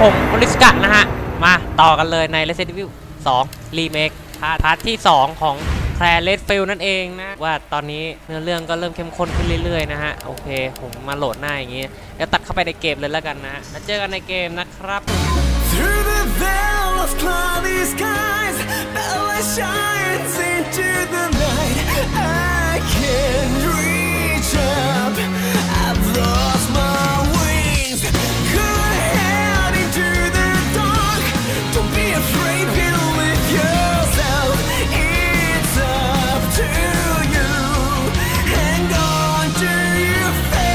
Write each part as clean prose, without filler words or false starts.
ผมโอริสกะนะฮะมาต่อกันเลยใน Resident Evil 2 Remake พาร์ทที่ 2 ของแคลร์เรดฟิลด์นั่นเองนะว่าตอนนี้เนื้อเรื่องก็เริ่มเข้มข้นขึ้นเรื่อยๆนะฮะโอเคผมมาโหลดหน้าอย่างงี้เดี๋ยวตัดเข้าไปในเกมเลยแล้วกันนะแล้วเจอกันในเกมนะครับ Through the veil of cloudy skies, the light shines into the night. I can't reach up. I've lost my wings. Go ahead into the dark. Don't be afraid, believe yourself. It's up to you. Hang on to your faith.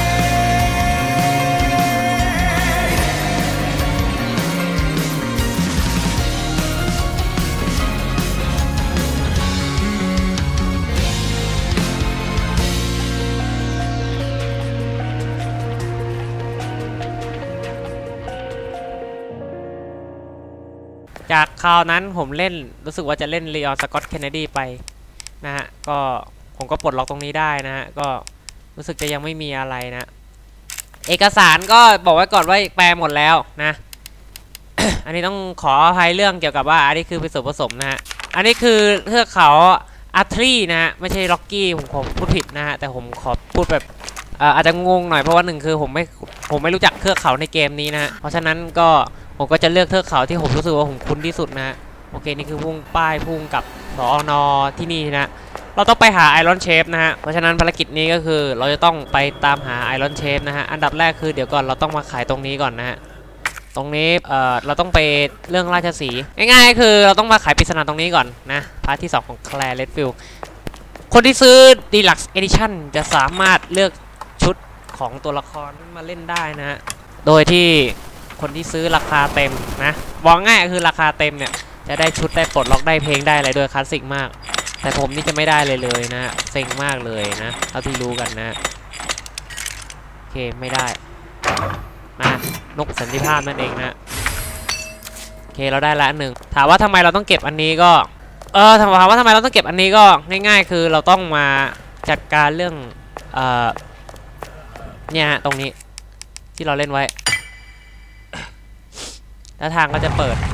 จากคราวนั้นผมเล่นรู้สึกว่าจะเล่นลีออนสกอตต์เคนเนดีไปนะฮะก็ผมก็ปลดล็อกตรงนี้ได้นะฮะก็รู้สึกจะยังไม่มีอะไรนะเอกสารก็บอกไว้ก่อนว่าแปลหมดแล้วนะ อันนี้ต้องขออภัยเรื่องเกี่ยวกับว่าอันนี้คือเป็นส่วนผสมนะฮะอันนี้คือเทือกเขาอาร์ทรีนะฮะไม่ใช่ล็อกกี้ผมพูดผิดนะฮะแต่ผมขอพูดแบบอาจจะงงหน่อยเพราะว่าหนึ่งคือผมไม่รู้จักเทือกเขาในเกมนี้นะฮะเพราะฉะนั้นก็ผมก็จะเลือกเทือกเขาที่ผมรู้สึกว่าผมคุ้นที่สุดนะฮะโอเคนี่คือพุ่งป้ายพุ่งกับสอนอที่นี่นะเราต้องไปหาไอรอนเชฟนะฮะเพราะฉะนั้นภารกิจนี้ก็คือเราจะต้องไปตามหาไอรอนเชฟนะฮะอันดับแรกคือเดี๋ยวก่อนเราต้องมาขายตรงนี้ก่อนนะฮะตรงนี้เราต้องไปเรื่องราชสีห์ง่ายๆคือเราต้องมาขายปริศนาตรงนี้ก่อนนะพาร์ทที่2ของแคลร์เรดฟิลด์คนที่ซื้อ Deluxe Edition จะสามารถเลือกชุดของตัวละครมาเล่นได้นะฮะโดยที่คนที่ซื้อราคาเต็มนะบอกง่ายคือราคาเต็มเนี่ยจะได้ชุดได้ปลดล็อกได้เพลงได้อะไรโดยคลาสสิกมากแต่ผมนี่จะไม่ได้เลยนะเซ็งมากเลยนะเท่าที่รู้กันนะโอเคไม่ได้มานกสันติภาพนั่นเองนะโอเคเราได้ละหนึ่งถามว่าทำไมเราต้องเก็บอันนี้ก็ถามว่าทำไมเราต้องเก็บอันนี้ก็ง่ายๆคือเราต้องมาจัดการเรื่องเนี่ยฮะตรงนี้ที่เราเล่นไว้แล้วทางก็จะเปิด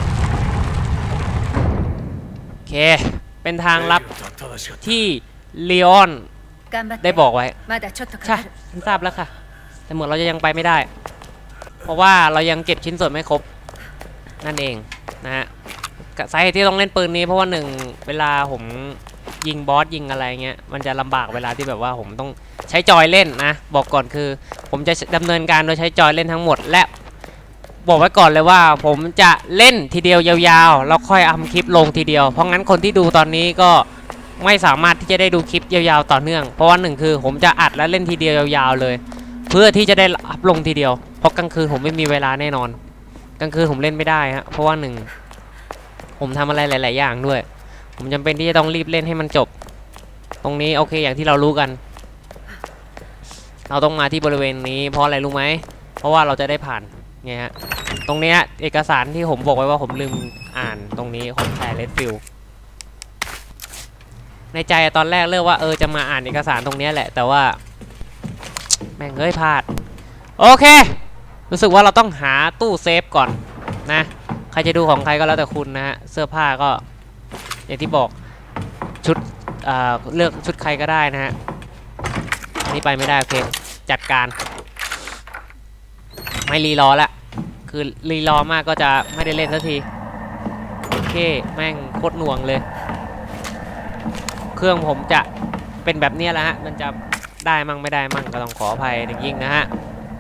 โอเคเป็นทางลับที่ลีออนได้บอกไว้ใช่ฉันทราบแล้วค่ะแต่เหมือนเราจะยังไปไม่ได้เพราะว่าเรายังเก็บชิ้นส่วนไม่ครบนั่นเองนะฮะสาเหตุที่ต้องเล่นปืนนี้เพราะว่าหนึ่งเวลาผมยิงบอสยิงอะไรเงี้ยมันจะลำบากเวลาที่แบบว่าผมต้องใช้จอยเล่นนะบอกก่อนคือผมจะดำเนินการโดยใช้จอยเล่นทั้งหมดและบอกไว้ก่อนเลยว่าผมจะเล่นทีเดียวยาวๆแล้วค่อยอัพคลิปลงทีเดียวเพราะงั้นคนที่ดูตอนนี้ก็ไม่สามารถที่จะได้ดูคลิปยาวๆต่อเนื่องเพราะว่าหนึ่งคือผมจะอัดและเล่นทีเดียวยาวๆเลยเพื่อที่จะได้อัพลงทีเดียวเพราะกลางคืนผมไม่มีเวลาแน่นอนกลางคืนผมเล่นไม่ได้ฮะเพราะว่าหนึ่งผมทำอะไรหลายๆอย่างด้วยผมจำเป็นที่จะต้องรีบเล่นให้มันจบตรงนี้โอเคอย่างที่เรารู้กันเราต้องมาที่บริเวณนี้เพราะอะไรรู้ไหมเพราะว่าเราจะได้ผ่านไงฮะตรงนี้เอกสารที่ผมบอกไว้ว่าผมลืมอ่านตรงนี้ของแคลร์เรดฟิลด์ในใจตอนแรกเลือกว่าจะมาอ่านเอกสารตรงนี้แหละแต่ว่าแม่งพลาดโอเครู้สึกว่าเราต้องหาตู้เซฟก่อนนะใครจะดูของใครก็แล้วแต่คุณนะฮะเสื้อผ้าก็อย่างที่บอกชุดเลือกชุดใครก็ได้นะฮะอันนี้ไปไม่ได้โอเคจัดการไม่รีรอละคือรีรอมากก็จะไม่ได้เล่นสักทีโอเคแม่งโคตรหน่วงเลยเครื่องผมจะเป็นแบบนี้แหละฮะมันจะได้มั่งไม่ได้มั่งก็ต้องขออภัยยิ่งนะฮะ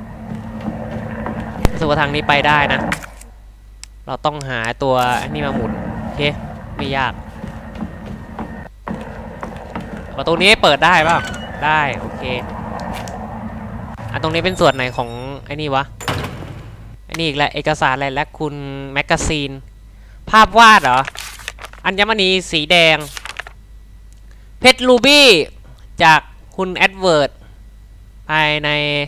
ส่วนทางนี้ไปได้นะเราต้องหาตัวนี่มาหมุนโอเคไม่ยากประตูนี้เปิดได้ป่ะได้โอเคตรงนี้เป็นส่วนไหนของไอ้นี่วะไอ้นี่อีกแล้วเอกสารอะไรและคุณแมกกาซีนภาพวาดเหรออัญมณีสีแดงเพชรรูบี้จากคุณแอดเวิร์ดภายใน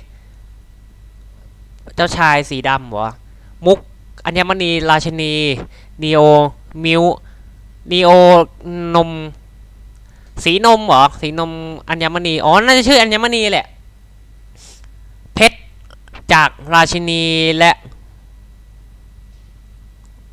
เจ้าชายสีดำวะมุกอัญมณีราชินีนีโอมิวนีโอนมสีนมเหรอสีนมอัญมณีอ๋อน่าจะชื่ออัญมณีแหละเพชรจากราชินีและ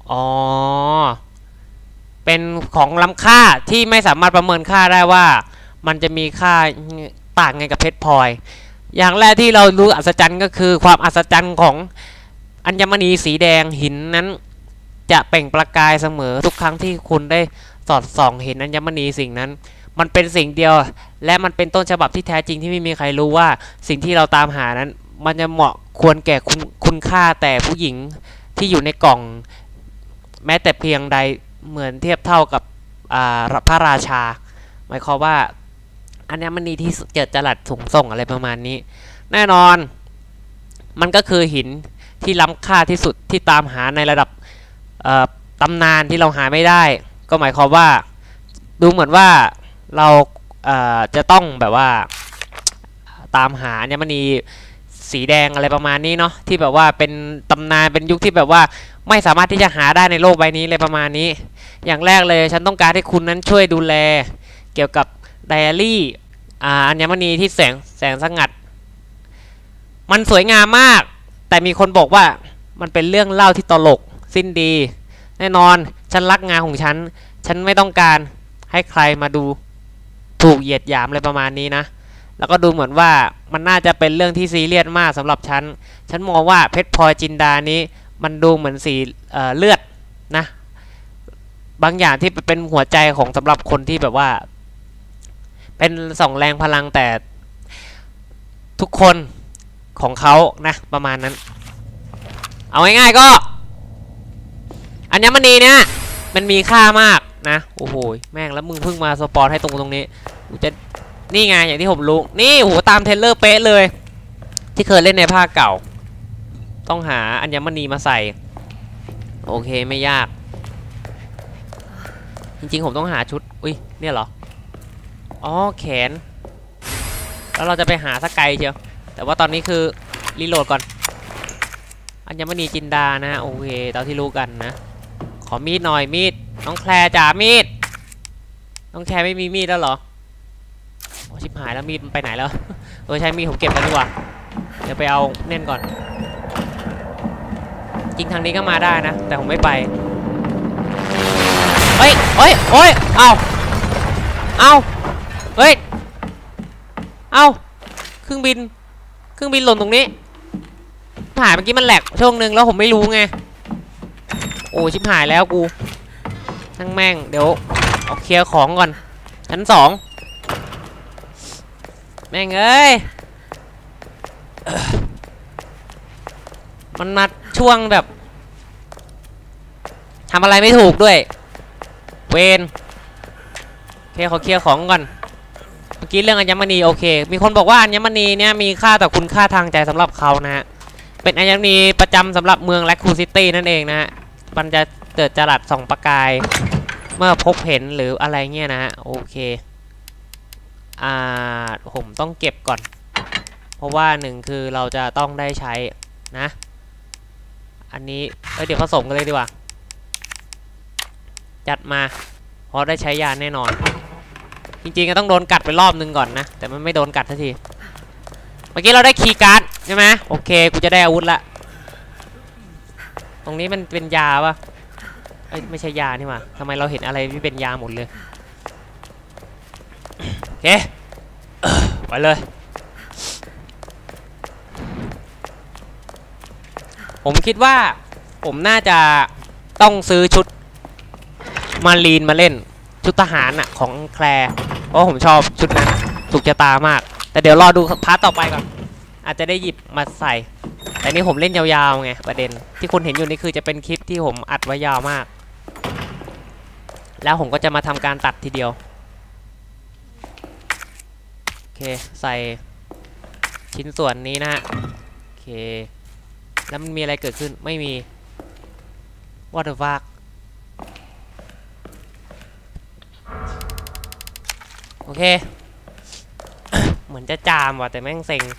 อ๋อเป็นของล้ำค่าที่ไม่สามารถประเมินค่าได้ว่ามันจะมีค่าต่างไงกับเพชรพลอยอย่างแรกที่เรารู้อัศจรรย์ก็คือความอัศจรรย์ของอัญมณีสีแดงหินนั้นจะเปล่งประกายเสมอทุกครั้งที่คุณได้สอดส่องเห็นอัญมณีสิ่งนั้นมันเป็นสิ่งเดียวและมันเป็นต้นฉบับที่แท้จริงที่ไม่มีใครรู้ว่าสิ่งที่เราตามหานั้นมันจะเหมาะควรแก่คุณค่าแต่ผู้หญิงที่อยู่ในกล่องแม้แต่เพียงใดเหมือนเทียบเท่ากับพระราชาหมายความว่าอัญมณีที่เจิดจรัสสูงส่งอะไรประมาณนี้แน่นอนมันก็คือหินที่ล้ำค่าที่สุดที่ตามหาในระดับตำนานที่เราหาไม่ได้ก็หมายความว่าดูเหมือนว่าเราจะต้องแบบว่าตามหาอัญมณีสีแดงอะไรประมาณนี้เนาะที่แบบว่าเป็นตำนานเป็นยุคที่แบบว่าไม่สามารถที่จะหาได้ในโลกใบนี้เลยประมาณนี้อย่างแรกเลยฉันต้องการให้คุณนั้นช่วยดูแลเกี่ยวกับไดอารี่อัญมณีที่แสงสงัดมันสวยงามมากแต่มีคนบอกว่ามันเป็นเรื่องเล่าที่ตลกสิ้นดีแน่นอนฉันรักงานของฉันไม่ต้องการให้ใครมาดูถูกเหยียดหยามอะไรประมาณนี้นะแล้วก็ดูเหมือนว่ามันน่าจะเป็นเรื่องที่ซีเรียสมากสำหรับฉันมองว่าเพชรพลอยจินดานี้มันดูเหมือนสีเลือดนะบางอย่างที่เป็นหัวใจของสำหรับคนที่แบบว่าเป็นส่องแรงพลังแต่ทุกคนของเขานะประมาณนั้นเอาง่ายๆก็อัญมณีเนี่ยมันมีค่ามากนะโอ้โหแม่งแล้วมึงเพิ่งมาสปอนให้ตรงนี้กูจะนี่ไงอย่างที่ผมรู้นี่โหตามเทรลเลอร์เป๊ะเลยที่เคยเล่นในภาคเก่าต้องหาอัญมณีมาใส่โอเคไม่ยากจริงๆผมต้องหาชุดอุ้ยเนี่ยเหรออ๋อแขนแล้วเราจะไปหาสักไกลเชียวแต่ว่าตอนนี้คือรีโหลดก่อนอัญมณีจินดานะโอเคตอนที่รู้กันนะขอมีดหน่อยมีดน้องแคลจ่ามีดน้องแคลไม่มีมีดแล้วเหรอโอ้ชิบหายแล้วมีดมันไปไหนแล้วใช้มีดผมเก็บแล้วดีกว่าเดี๋ยวไปเอาเน่นก่อนจริงทางนี้ก็มาได้นะแต่ผมไม่ไปเฮ้ยเอาเฮ้ยเอาเครื่องบินหล่นตรงนี้หายเมื่อกี้มันแหลกช่วงนึงแล้วผมไม่รู้ไงโอ้ชิบหายแล้วกูทั้งแม่งเดี๋ยวเอาเคลียร์ของก่อนชั้น2แม่งเอ้ยมันมาช่วงแบบทำอะไรไม่ถูกด้วยเวนโอเคขอเคลียร์ของก่อนเมื่อกี้เรื่องอัญมณีโอเคมีคนบอกว่าอัญมณีเนี่ยมีค่าต่อคุณค่าทางใจสำหรับเขานะฮะเป็นอัญมณีประจำสำหรับเมืองแลคคูซิตี้นั่นเองนะฮะมันจะเกิดจรัสส่องประกายเมื่อพบเห็นหรืออะไรเงี้ยนะฮะโอเคผมต้องเก็บก่อนเพราะว่าหนึ่งคือเราจะต้องได้ใช้นะอันนี้เดี๋ยวผสมกันเลยดีกว่าจัดมาเพราะได้ใช้ยาแน่นอนจริงๆก็ต้องโดนกัดไปรอบนึงก่อนนะแต่มันไม่โดนกัดทันทีเมื่อกี้เราได้คีย์การ์ดใช่ไหมโอเคกูจะได้อาวุธละตรงนี้มันเป็นยาปะไม่ใช่ยานี่หว่าทำไมเราเห็นอะไรที่เป็นยาหมดเลยโอเคไปเลยผมคิดว่าผมน่าจะต้องซื้อชุดมารีนมาเล่นชุดทหารของแคลร์เพราะผมชอบชุดนั้นถูกชะตามากแต่เดี๋ยวรอดูพาร์ทต่อไปก่อนอาจจะได้หยิบมาใส่แต่นี่ผมเล่นยาวๆไงประเด็นที่คุณเห็นอยู่นี่คือจะเป็นคลิปที่ผมอัดไว้ยาวมากแล้วผมก็จะมาทำการตัดทีเดียวโอเคใส่ชิ้นส่วนนี้นะฮะโอเคแล้วมันมีอะไรเกิดขึ้นไม่มี What the fuck โอเค เหมือนจะจามว่ะแต่แม่งเซ็ง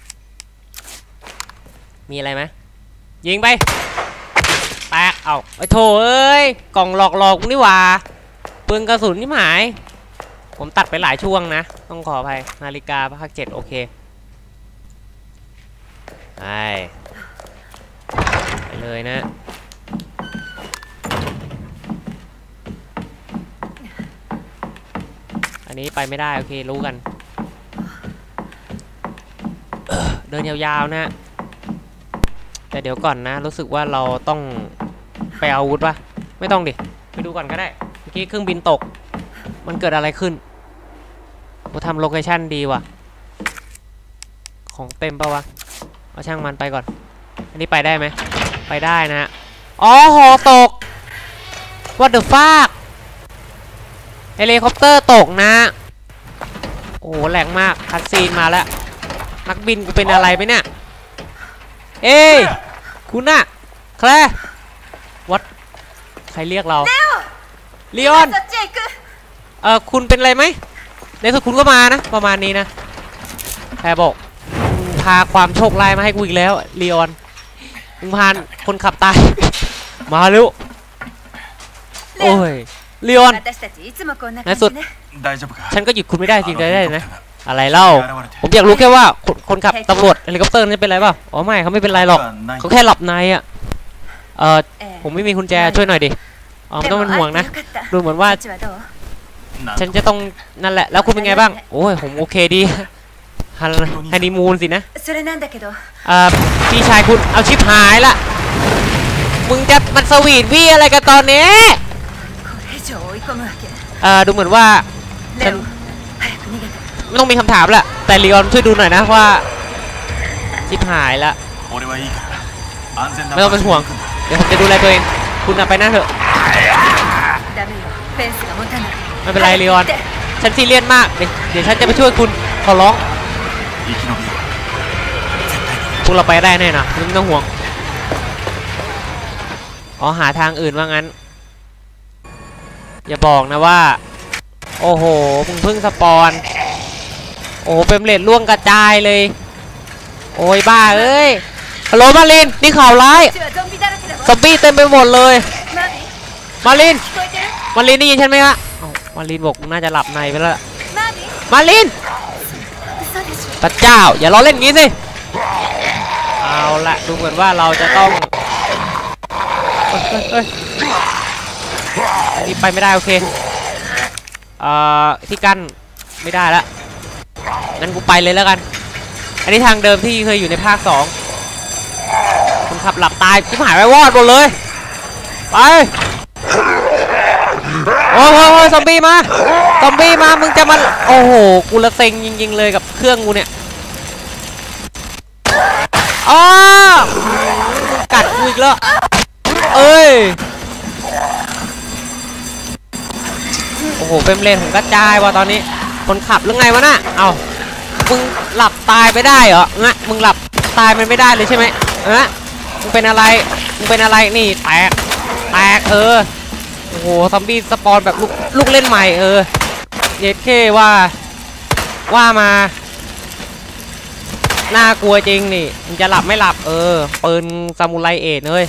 มีอะไรไหมยิงไปแตกเอาไอ้โถเอ้ยกล่องหลอกนี่หว่าปืนกระสุนนี่หายผมตัดไปหลายช่วงนะต้องขออภัยนาฬิกาภาค7โอเคไปเลยนะอันนี้ไปไม่ได้โอเครู้กันเดินยาวๆนะแต่เดี๋ยวก่อนนะรู้สึกว่าเราต้องไปเอาอาวุธปะไม่ต้องดิไปดูก่อนก็ได้เมื่อกี้เครื่องบินตกมันเกิดอะไรขึ้นกูทำโลเคชั่นดีว่ะของเต็มปะวะเอาช่างมันไปก่อนอันนี้ไปได้ไหมไปได้นะฮะอ๋อหอตก What the fuck เฮลิคอปเตอร์ตกนะโอ้โหแรงมากคัดซีนมาแล้วนักบินกูเป็นอะไรไปเนี่ยเอ้ยคุณน่ะแคลร์วัดใครเรียกเราลีออนคุณเป็นอะไรไหมในสุดคุณก็มานะประมาณนี้นะแคลร์บอกพาความโชคร้ายมาให้กูอีกแล้วลีออนมึงพาคนขับตายมาเร็วโอ้ยลีออนในสุดฉันก็หยุดคุณไม่ได้จริงได้นะอะไรเล่าผมอยากรู้แค่ว่าคนขับตำรวจเฮลิคอปเตอร์นี่เป็นไรเปล่าอ๋อไม่เขาไม่เป็นไรหรอกเขาแค่หลับในอ่ะผมไม่มีกุญแจช่วยหน่อยดิอ๋อไม่ต้องเป็นห่วงนะดูเหมือนว่าฉันจะต้องนั่นแหละแล้วคุณเป็นไงบ้างโอ้ยผมโอเคดีฮันนีมูนสินะพี่ชายคุณเอาชิปหายละมึงจะมันสวีทวี่อะไรกันตอนนี้ดูเหมือนว่าฉันไม่ต้องมีคำถามละแต่ลีออนช่วยดูหน่อยนะว่าชิปหายละไม่ต้องเป็นห่วงเดี๋ยวผมจะดูแลตัวเองคุณไปนั่งเถอะไม่เป็นไรลีออนฉันซีเรียสมากเดี๋ยวฉันจะไปช่วยคุณขอร้องพวกเราไปได้แน่นะไม่ต้องห่วงอ๋อหาทางอื่นว่างั้นอย่าบอกนะว่าโอ้โหมึงเพิ่งสปอนโอ้เป็นเลดล่วงกระจายเลยโอ้ยบ้าเอ้ยฮัลโหลมารินนี่ข่าวร้ายซอมบี้เต็มไปหมดเลยมารินได้ยินฉันไหมฮะมารินบอกน่าจะหลับในไปแล้วมารินพระเจ้าอย่าล้อเล่นงี้สิเอาละดูเหมือนว่าเราจะต้องอันนี้ไปไม่ได้โอเคที่กั้นไม่ได้ละงั้นกูไปเลยแล้วกันอันนี้ทางเดิมที่เคยอยู่ในภาค2คุณขับหลับตายชิบหายไปวอดหมดเลยไปโอ้โหซอมบี้มามึงจะมาโอ้โหกูละเซ็งจริงๆเลยกับเครื่องกูเนี่ยอ๋อกัดกูอีกแล้วเอ้ยโอ้โหเฟรมเรทผมกระจายว่ะตอนนี้คนขับหรือไงวะน่ะเอามึงหลับตายไปได้เหรอนะมึงหลับตายมันไม่ได้เลยใช่ไหมมึงเป็นอะไรนี่แตกโอ้โหซอมบี้สปอนแบบลูกเล่นใหม่เย็ดเข้ว่ามาน่ากลัวจริงนี่มึงจะหลับไม่หลับปืนซามูไรเอทเลย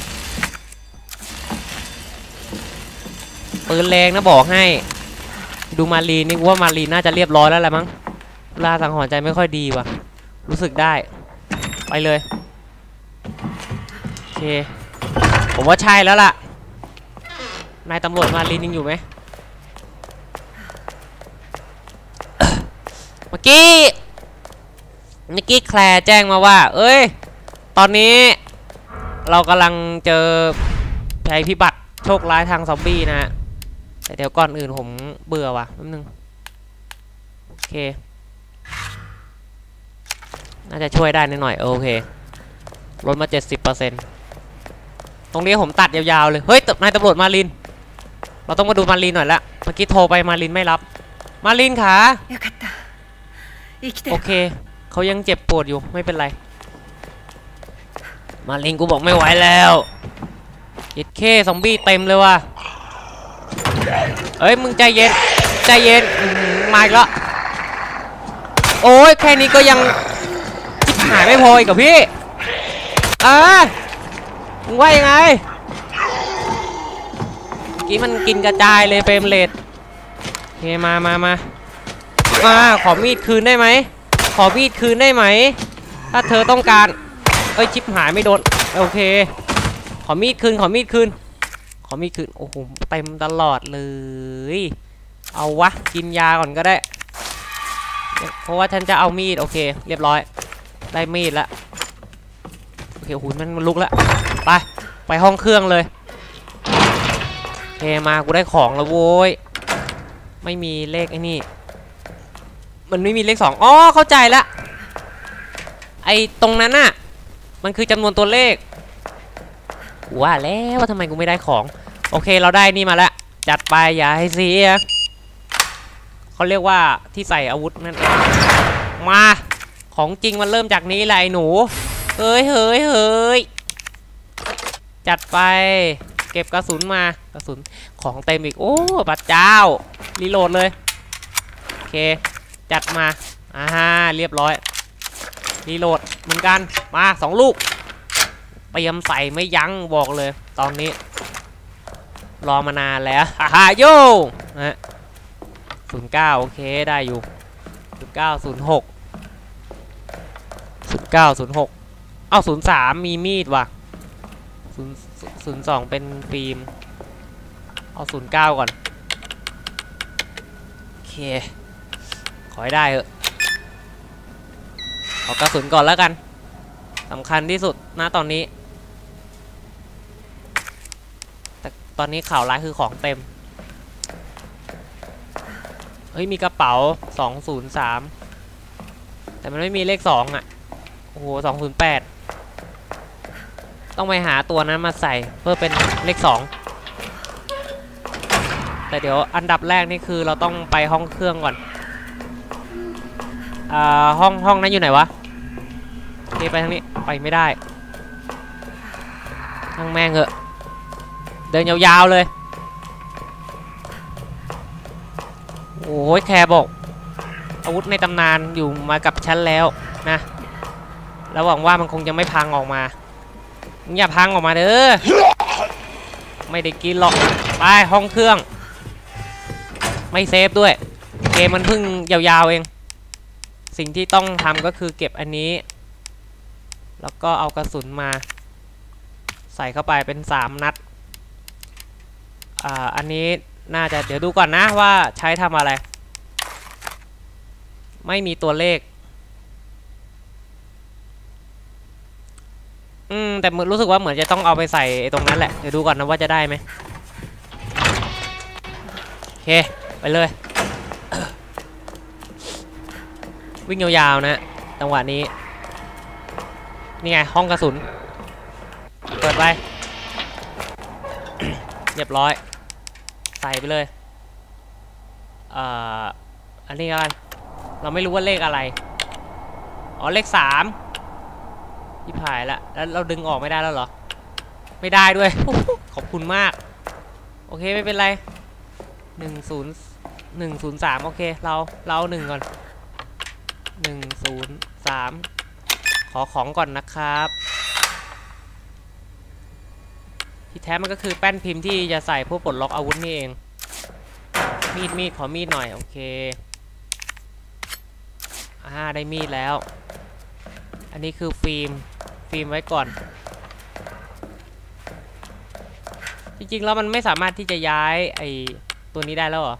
ปืนแรงนะบอกให้ดูมารีนี่ว่ามารีน่าจะเรียบร้อยแล้วแหละมั้งลาสังหรณ์ใจไม่ค่อยดีว่ะรู้สึกได้ไปเลยโอเคผมว่าใช่แล้วล่ะนายตำรวจมารีนยังอยู่ไหมเมื่อกี้แคลร์แจ้งมาว่าเอ้ยตอนนี้เรากำลังเจอภัยพิบัติโชคร้ายทางซอมบี้นะฮะแต่เดี๋ยวก่อนอื่นผมเบื่อว่ะแป๊บนึงโอเคน่าจะช่วยได้นิดหน่อยโอเคลดมา 70% ตรงนี้ผมตัดยาวๆเลยเฮ้ยนายตำรวจมารินเราต้องมาดูมารินหน่อยละเมื่อกี้โทรไปมารินไม่รับมารินขาโอเคเขายังเจ็บปวดอยู่ไม่เป็นไรมารินกูบอกไม่ไหวแล้วเย็ดเข้ซอมบี้เต็มเลยว่ะเอ้ยมึงใจเย็นมาอีกแล้วโอ้ยแค่นี้ก็ยังจิบหายไม่พออีกกับพี่มึงว่ายังไงเมื่อกี้มันกินกระจายเลยเฟรมเรทโอเคมาขอมีดคืนได้ไหมถ้าเธอต้องการเอ้ยชิบหายไม่โดนโอเคขอมีดคืนโอ้โหเต็มตลอดเลยเอาวะกินยาก่อนก็ได้เพราะว่าฉันจะเอามีดโอเคเรียบร้อยได้มีดแล้วโอเคหูมันลุกแล้วไปห้องเครื่องเลยโอเคมากูได้ของแล้วโว้ยไม่มีเลขไอ้นี่มันไม่มีเลข2อ๋อเข้าใจละไอ้ตรงนั้นน่ะมันคือจำนวนตัวเลขว่าแล้วว่าทำไมกูไม่ได้ของโอเคเราได้นี่มาแล้วจัดไปอย่าให้เสียเขาเรียกว่าที่ใส่อาวุธนั่นเองมาของจริงมันเริ่มจากนี้แหละไอ้หนูเฮ้ยจัดไปเก็บกระสุนมากระสุนของเต็มอีกโอ้พระเจ้ารีโหลดเลยโอเคจัดมาเรียบร้อยรีโหลดเหมือนกันมา2 ลูกเตรียมใส่ไม่ยั้งบอกเลยตอนนี้รอมานานแล้วโย่นะ09โอเคได้อยู่1906เอ้า03มีมีดว่ะ02เป็นฟิล์มเอา09ก่อนโอเคขอให้ได้เถอะเอากระสุนก่อนแล้วกันสำคัญที่สุดนะตอนนี้แต่ตอนนี้ข่าวร้ายคือของเต็มเฮ้ยมีกระเป๋า203แต่มันไม่มีเลข2อ่ะโอ้โห208ต้องไปหาตัวนั้นมาใส่เพื่อเป็นเลข2แต่เดี๋ยวอันดับแรกนี่คือเราต้องไปห้องเครื่องก่อนห้องนั้นอยู่ไหนวะโอเคไปทางนี้ไปไม่ได้ทางแม่งเหอะเดินยาวๆเลยโอ้ยแคร์บอกอาวุธในตำนานอยู่มากับฉันแล้วนะแล้วหวังว่ามันคงจะไม่พังออกมาอย่าพังออกมาเด้อไม่ได้กินหรอกไปห้องเครื่องไม่เซฟด้วยเกมมันเพิ่งยาวๆเองสิ่งที่ต้องทำก็คือเก็บอันนี้แล้วก็เอากระสุนมาใส่เข้าไปเป็น3 นัดอันนี้น่าจะเดี๋ยวดูก่อนนะว่าใช้ทำอะไรไม่มีตัวเลขแต่รู้สึกว่าเหมือนจะต้องเอาไปใส่ตรงนั้นแหละเดี๋ยวดูก่อนนะว่าจะได้ไหมโอเคไปเลย วิ่งยาวๆนะจังหวะนี้นี่ไงห้องกระสุนเปิดไป เรียบร้อยใส่ไปเลยอันนี้กันเราไม่รู้ว่าเลขอะไรอ๋อเลข3ที่ผ่ายละแล้วเราดึงออกไม่ได้แล้วเหรอไม่ได้ด้วย ขอบคุณมากโอเคไม่เป็นไร103โอเคเรา1ก่อน103ขอของก่อนนะครับที่แท้มันก็คือแป้นพิมพ์ที่จะใส่พวกปลดล็อกอาวุธนี่เองมีดขอมีดหน่อยโอเคได้มีดแล้วอันนี้คือฟิล์มไว้ก่อนจริงๆแล้วมันไม่สามารถที่จะย้ายไอ้ตัวนี้ได้แล้วเหรอ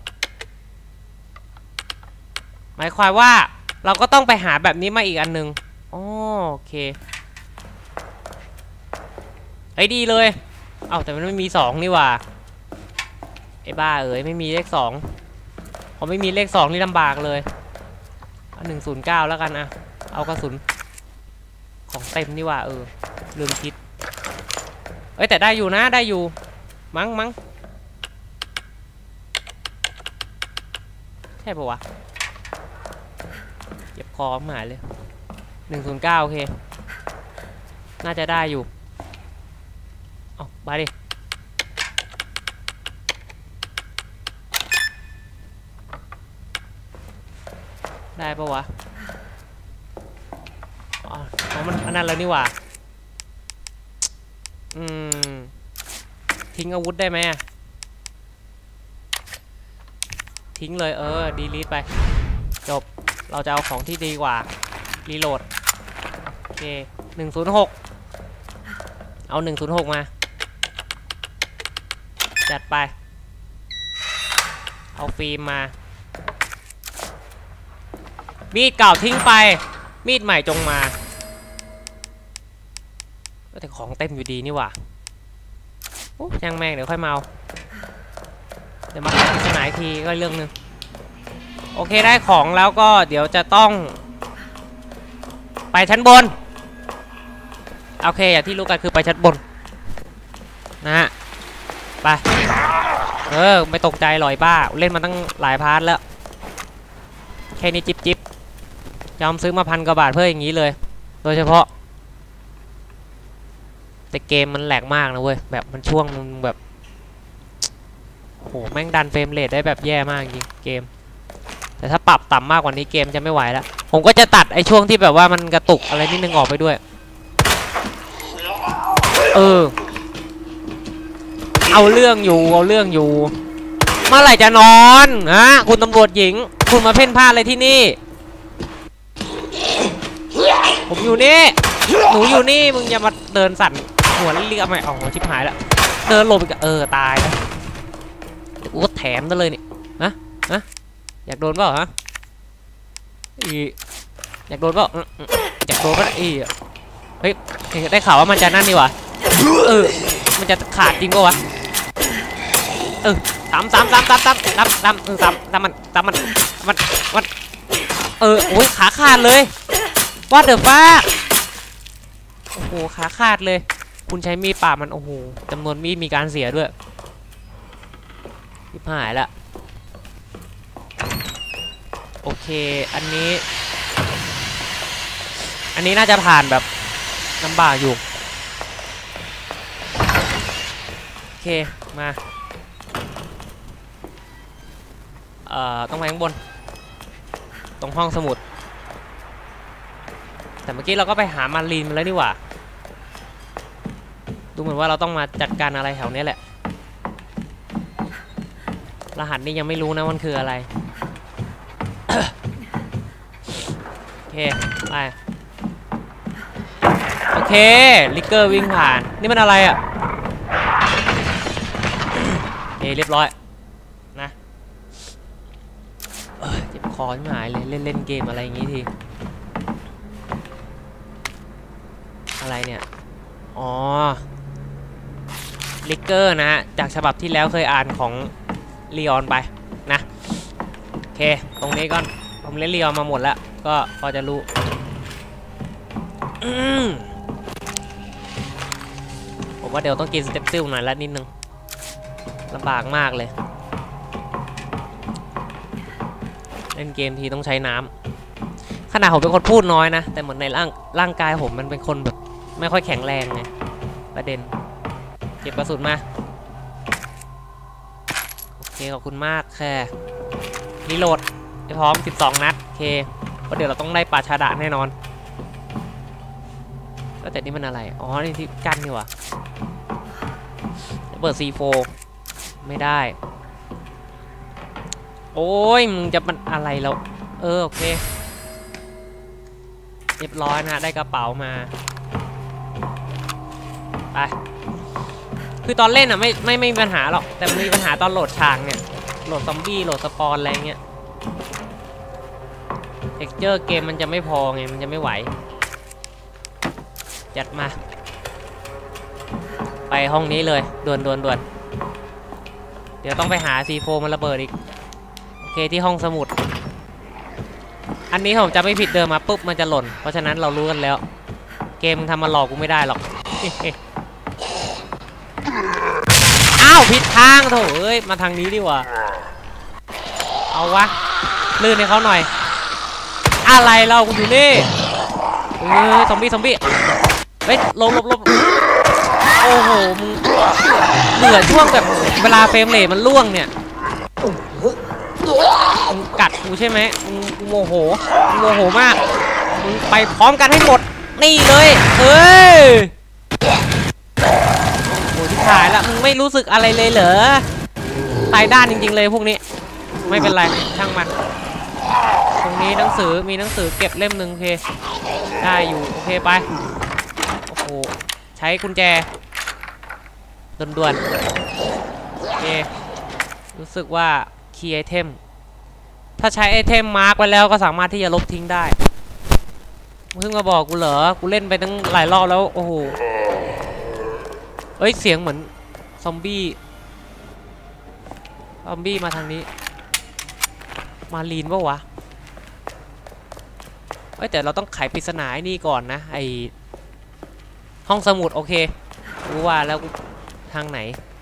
หมายความว่าเราก็ต้องไปหาแบบนี้มาอีกอันนึงโอเคไอ้ดีเลยแต่มันไม่มี2นี่หว่าไอ้บ้าไม่มีเลข2พอไม่มีเลข2นี่ลำบากเลย109แล้วกันเอากระสุนของเต็มนี่หว่าลืมคิดแต่ได้อยู่นะได้อยู่มั้งใช่ปะวะเจ็บคอหายเลย109โอเคน่าจะได้อยู่ไปดิได้ปะวะมันอันนั้นแล้วนี่หว่าทิ้งอาวุธได้ไหมทิ้งเลยดีลีทไปจบเราจะเอาของที่ดีกว่ารีโหลดโอเค106เอา106มาจัดไปเอาฟิล์มมามีดเก่าทิ้งไปมีดใหม่จงมาแต่ของเต็มอยู่ดีนี่หว่าโอ้ยังแม่งเดี๋ยวค่อยมาเอาเดี๋ยวมาทำปริศนาอีกทีก็เรื่องนึงโอเคได้ของแล้วก็เดี๋ยวจะต้องไปชั้นบนโอเคอย่างที่รู้กันคือไปชั้นบนนะฮะไปไม่ตกใจหรอยบ้าเล่นมาตั้งหลายพาร์ทแล้วแค่นี้จิบยอมซื้อมา1,000 กว่าบาทเพื่ออย่างนี้เลยโดยเฉพาะแต่เกมมันแหลกมากนะเว้ยแบบมันช่วงมันแบบโหแม่งดันเฟรมเรทได้แบบแย่มากจริงเกมแต่ถ้าปรับต่ำมากกว่านี้เกมจะไม่ไหวแล้วผมก็จะตัดไอ้ช่วงที่แบบว่ามันกระตุกอะไรนิดนึงออกไปด้วยเอาเรื่องอยู่เมื่อไหร่จะนอนฮะคุณตำรวจหญิงคุณมาเพ่นพ่านอะไรที่นี่ผมอยู่นี่หนูอยู่นี่มึงอย่ามาเดินสั่นหัวเรียกไม่เอาชิบหายแล้วเดินหลบอีกตายแล้วกูแถมซะเลยนี่นะอยากโดนเปล่าฮะอยากโดนเปล่าอยากโดนป่ะเฮ้ยได้ข่าวว่ามันจะนั่นนี่วะมันจะขาดจริงป่ะวะตามมันโอ้ยขาขาดเลยว่าเดอะฟ้าโอ้โหขาขาดเลยคุณใช้มีดป่ามันโอ้โหจำนวนมีดมีการเสียด้วยทิพหายละโอเคอันนี้น่าจะผ่านแบบลำบากอยู่โอเคมาต้องไปข้างบนตรงห้องสมุดแต่เมื่อกี้เราก็ไปหามารีนมาแล้วนี่หว่าดูเหมือนว่าเราต้องมาจัดการอะไรแถวนี้แหละรหัสนี่ยังไม่รู้นะมันคืออะไร โอเคไปโอเคลิกเกอร์วิ่งผ่านนี่มันอะไรอ่ะเรียบร้อยนะเจ็บคอที่หายเลยเล่นเกมอะไรอย่างงี้ทีอะไรเนี่ยอ๋อลิกเกอร์นะฮะจากฉบับที่แล้วเคยอ่านของลีออนไปนะโอเคตรงนี้ก่อนผมเล่นลีออนมาหมดแล้วก็พอจะรู้ผมว่าเดี๋ยวต้องกินสเต็ปซิลหน่อยละนิดนึงลำบากมากเลยเล่นเกมทีต้องใช้น้ำขนาดผมเป็นคนพูดน้อยนะแต่เหมือนในร่างกายผมมันเป็นคนแบบไม่ค่อยแข็งแรงไงประเด็นเก็บกระสุนมาโอเคขอบคุณมากแค่รีโหลดให้พร้อม12 นัดโอเคเพราะเดี๋ยวเราต้องได้ปลาชาดะแน่นอนก็แต่นี่มันอะไรอ๋อนี่ที่กันนี่วะเปิด C4 ไม่ได้โอ้ยมึงจะมันอะไรแล้วโอเคเรียบร้อยนะได้กระเป๋ามาไปคือตอนเล่นอ่ะไม่มีปัญหาหรอกแต่มันมีปัญหาตอนโหลดฉากเนี่ยโหลดซอมบี้โหลดสปอนอะไรเงี้ยเท็กเจอร์เกมมันจะไม่พอไงมันจะไม่ไหวจัดมาไปห้องนี้เลยด่วนเดี๋ยวต้องไปหา C4 มันระเบิดอีกโอเคที่ห้องสมุดอันนี้ผมจะไม่ผิดเดิมมาปุ๊บมันจะหล่นเพราะฉะนั้นเรารู้กันแล้วเกมทำมาหลอกกูไม่ได้หรอก อ้าวผิดทางโถเอ้ยมาทางนี้ดีกว่าเอาวะลื่นให้เขาหน่อยอะไรเรากูอยู่นี่ซอมบี้เฮ้ยลบโอ้โหมึงเหลือช่วงแบบเวลาเฟรมเรทมันล่วงเนี่ยมึงกัดกูใช่ไหมมึงโมโหมากมึงไปพร้อมกันให้หมดนี่เลยโอ้ที่ถ่ายละมึงไม่รู้สึกอะไรเลยเหรอตายด้านจริงๆเลยพวกนี้ไม่เป็นไรช่างมันตรงนี้หนังสือมีหนังสือเก็บเล่มหนึ่งโอเคได้อยู่โอเคไปโอ้โหใช้กุญแจด่วนโอเครู้สึกว่าคีย์ไอเทมถ้าใช้ไอเทมมาร์กไว้แล้วก็สามารถที่จะลบทิ้งได้เพิ่งมาบอกกูเหรอกูเล่นไปตั้งหลายรอบแล้วโอ้โหเอ้ยเสียงเหมือนซอมบี้มาทางนี้มาลีนปะวะเอ้ยแต่เราต้องไขปริศนาไอ้นี่ก่อนนะไอห้องสมุดโอเครู้ว่าแล้วทางไหน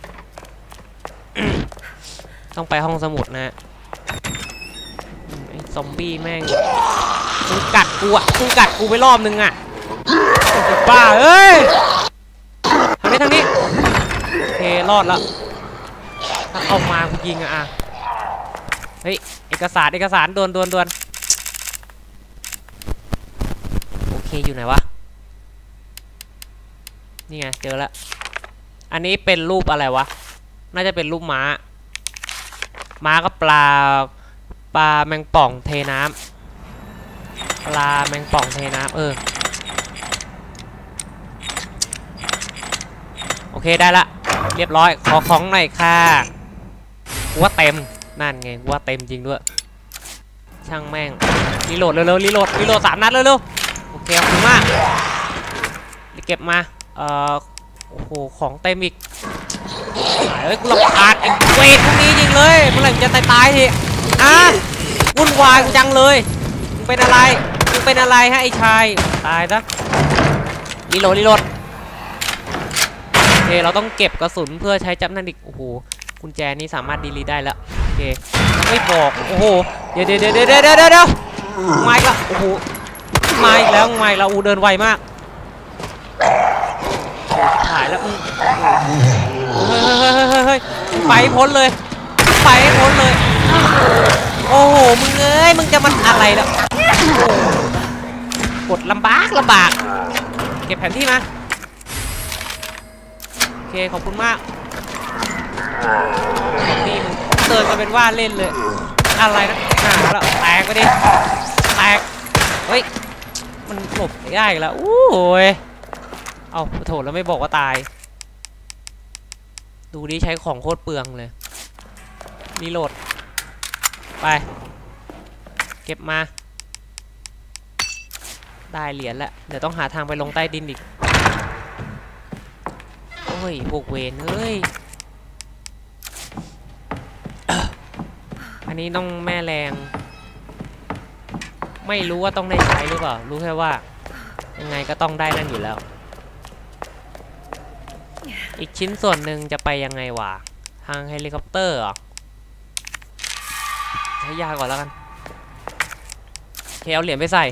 ต้องไปห้องสมุดนะไอ้ซอมบี้แม่งมึงกัดกูอ่ะมึงกัดกูไปรอบนึงอ่ะบ้าเอ้ยทางนี้โอเครอดแล้วถ้าเอามากูยิงอ่ะเฮ้ยเอกสารด่วนโอเคอยู่ไหนวะนี่ไงเจอแล้วอันนี้เป็นรูปอะไรวะน่าจะเป็นรูปม้ากับปลาแมงป่องเทน้ำปลาแมงป่องเทน้ำโอเคได้ละเรียบร้อยขอของหน่อยค่ะว่าเต็มนั่นไงว่าเต็มจริงด้วยช่างแม่งรีโหลดเร็วๆรีโหลด3 นัดเร็วๆโอเคขอบคุณมากเก็บมาโอ้โหของเต็มอีกเฮ้ยกูรำคาญไอ้เวทพวกนี้จริงเลยเมื่อไหร่จะตายทีวุ่นวายจังเลยมึงเป็นอะไรฮะไอ้ชายตายซะรีโหลดโอเคเราต้องเก็บกระสุนเพื่อใช้จับนั่นอีกโอ้โหกุญแจนี้สามารถดีลีทได้แล้วโอเคไม่บอกโอ้โหเดี๋ยวมาอีกแล้วโอ้โหมาอีกแล้วอูเดินไวมากถ่ายแล้วเฮ้ยไปพ้นเลยโอ้โหมึงเอ้ยมึงจะมันอะไรแล้วกดลำบากเก็บแผนที่มาโอเคขอบคุณมากนี่มึงเตือนมาเป็นว่าเล่นเลยอะไรนะแล้วแตกไปดิเฮ้ยมันหลบได้แล้วโอ้ยเอาโถแล้วไม่บอกว่าตายดูดิใช้ของโคตรเปลืองเลยรีโหลดไปเก็บมาได้เหรียญแล้วเดี๋ยวต้องหาทางไปลงใต้ดินอีกโอ้ยพวกเวรเฮ้ย อันนี้ต้องแม่แรงไม่รู้ว่าต้องได้ใช้หรือเปล่ารู้แค่ว่ายังไงก็ต้องได้นั่นอยู่แล้วอีกชิ้นส่วนหนึ่งจะไปยังไงวะทางเฮลิคอปเตอร์เหรอใช้ยาก่อนแล้วกันเอาเหรียญไปใส่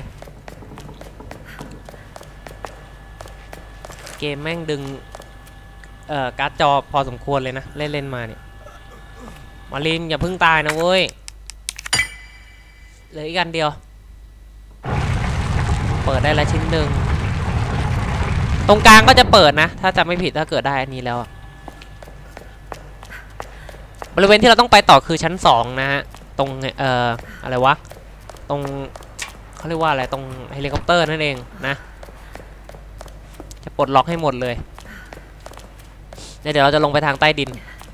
เกมแม่งดึงการ์ดจอพอสมควรเลยนะเล่นมาเนี่ยมาลินอย่าเพิ่งตายนะเว้ยเหลืออีกอันเดียวเปิดได้ละชิ้นหนึ่งตรงกลางก็จะเปิดนะถ้าจำไม่ผิดถ้าเกิดได้อันนี้แล้วบริเวณที่เราต้องไปต่อคือชั้น2นะฮะตรงอะไรวะตรงเขาเรียกว่าอะไรตรงเฮลิคอปเตอร์นั่นเองนะจะปลดล็อกให้หมดเลยเดี๋ยวเราจะลงไปทางใต้ดิน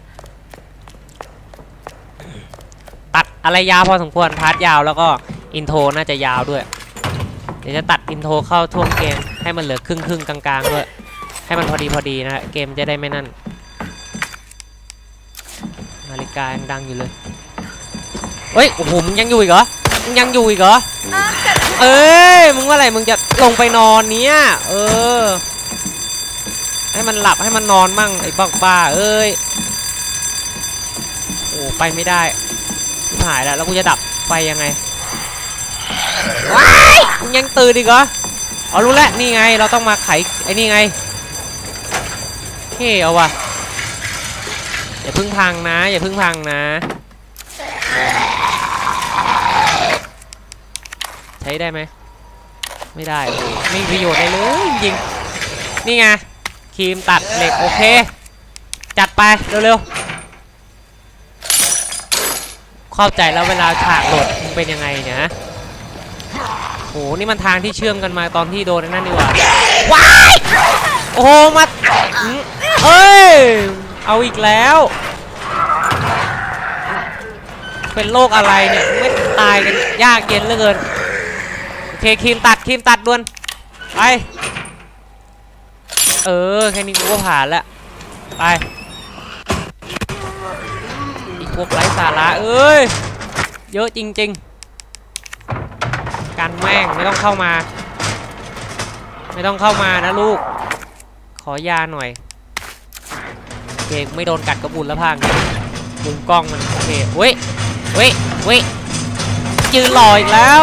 ตัดอะไรยาวพอสมควรพาร์ทยาวแล้วก็อินโทรน่าจะยาวด้วยเดี๋ยวจะตัดอินโทรเข้าท่วงเกมให้มันเหลือครึ่งกลางๆด้วยให้มันพอดีนะฮะเกมจะได้ไม่นั่นนาฬิกายังดังอยู่เลยเฮ้ยโอ้โหมึงยังอยู่อีกเหรอเอ้ยมึงว่าอะไรมึงจะลงไปนอนเนี้ยให้มันหลับให้มันนอนมั่งไอ้บ้าเอ้ยโอ้ไปไม่ได้หายแล้วกูจะดับไฟยังไงว้ายมึงยังตื่นอีกเหรออ๋อรู้แล้วนี่ไงเราต้องมาไขไอ้นี่ไงเฮ้ยเอาวะอย่าพึ่งพังนะใช้ได้ไหมไม่ได้ไม่มีประโยชน์อะไรเลยจริงๆนี่ไงครีมตัดเหล็กโอเคจัดไปเร็วๆเข้าใจแล้วเวลาฉากโหลดมันเป็นยังไงเนี่ยโหนี่มันทางที่เชื่อมกันมาตอนที่โดนนั่นดีกว่าว้ายโอ้โหมาเอ้ยเอาอีกแล้วเป็นโรคอะไรเนี่ยไม่ตายกันยากเย็นเหลือเกินโอเคครีมตัดด่วนไปแค่นี้กูก็ผ่านแล้วไปอีกพวกไร้สาระเยอะจริงๆกันแม่งไม่ต้องเข้ามานะลูกขอยาหน่อยโอเคไม่โดนกัดกระบุนแล้วพังมุมกล้องมันโอเคเว้ยยืนรออีกแล้ว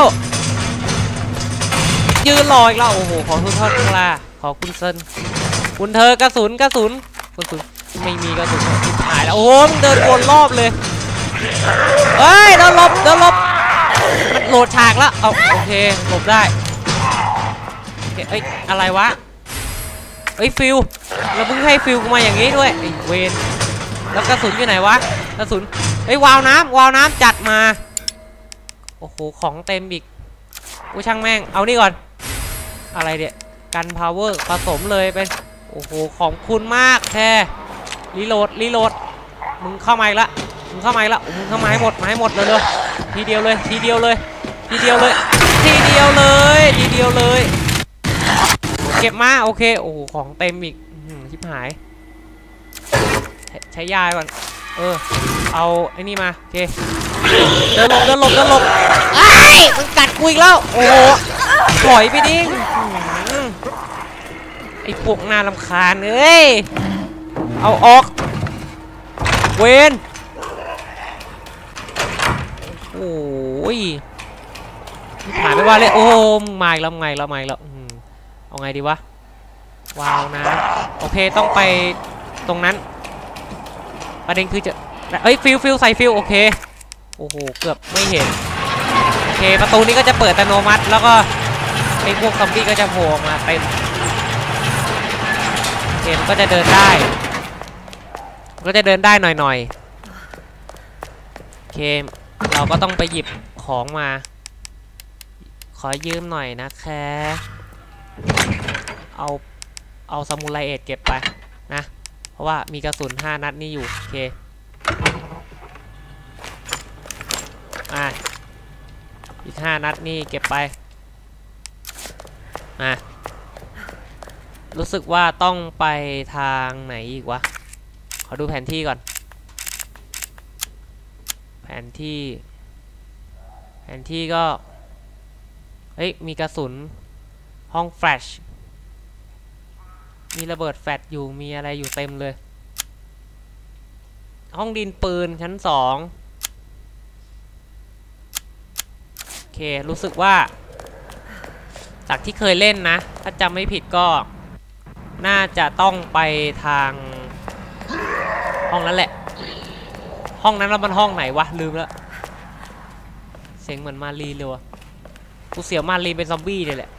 โอ้โหขอทุกท่านคลาขอคุณเซนคุณเธอกระสุนไม่มีกระสุนหายแล้วโอ้โหมึงเดินวนรอบเลยเฮ้ยเดินหลบมันโหลดฉากแล้วเอาโอเคหลบได้เอ้ยอะไรวะฟิวแล้วมึงให้ฟิวกูมาอย่างนี้ด้วยไอ้เวนแล้วกระสุนอยู่ไหนวะกระสุนวาล์วน้ำจัดมาโอ้โหของเต็มอีกกูช่างแม่งเอานี่ก่อนอะไรเดี๋ยกันพาวเวอร์ผสมเลยเป็นโอ้โหของคุณมากแค่รีโหลดมึงเข้ามาอีกละมึงเข้ามาให้หมดเลยทีเดียวเลยเก็บมาโอเคโอ้โหของเต็มอีกชิบหายใช้ยาก่อนเอาไอ้นี่มาโอเคเดินหลบไอ้มึงกัดกูอีกแล้วโอ้โหถอยไปดิไอ้พวกน่ารำคาญเอาออกเวนโอ้ยหายไปว่าเลยโอ้มาอีกแล้วเอาไงดีวะว้าวนะโอเคต้องไปตรงนั้นประเด็นคือจะฟิวใส่ฟิวโอเคโอ้โหเกือบไม่เห็นโอเคประตูนี้ก็จะเปิดอัตโนมัติแล้วก็ไอ้พวกซอมบี้ก็จะโผล่มาเต็มเกมก็จะเดินได้หน่อยโอเคเราก็ต้องไปหยิบของมาขอยืมหน่อยนะแค่เอาซามูไรเอทเก็บไปนะเพราะว่ามีกระสุน5 นัดนี่อยู่โอเคอีก5 นัดนี่เก็บไปรู้สึกว่าต้องไปทางไหนอีกวะขอดูแผนที่ก่อนแผนที่ก็มีกระสุนห้องแฟลชมีระเบิดแฟลชอยู่มีอะไรอยู่เต็มเลยห้องดินปืนชั้น2โอเครู้สึกว่าจากที่เคยเล่นนะถ้าจำไม่ผิดก็น่าจะต้องไปทางห้องนั้นแหละห้องนั้นแล้วมันห้องไหนวะลืมแล้วเสียงเหมือนมารีเลยวะกูเสียวมารีเป็นซอมบี้เลยแหละ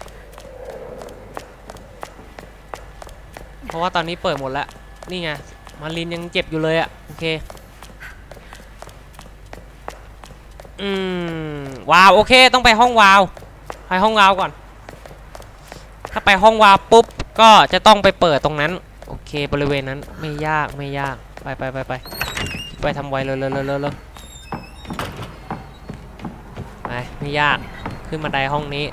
เพราะว่าตอนนี้เปิดหมดแล้วนี่ไงมารีนยังเจ็บอยู่เลยอะโอเควาวโอเคต้องไปห้องวาวก่อนถ้าไปห้องวาวปุ๊บก็จะต้องไปเปิดตรงนั้นโอเคบริเวณนั้นไม่ยากไปทำไวเลยไปไม่ยากขึ้นบันไดห้องนี้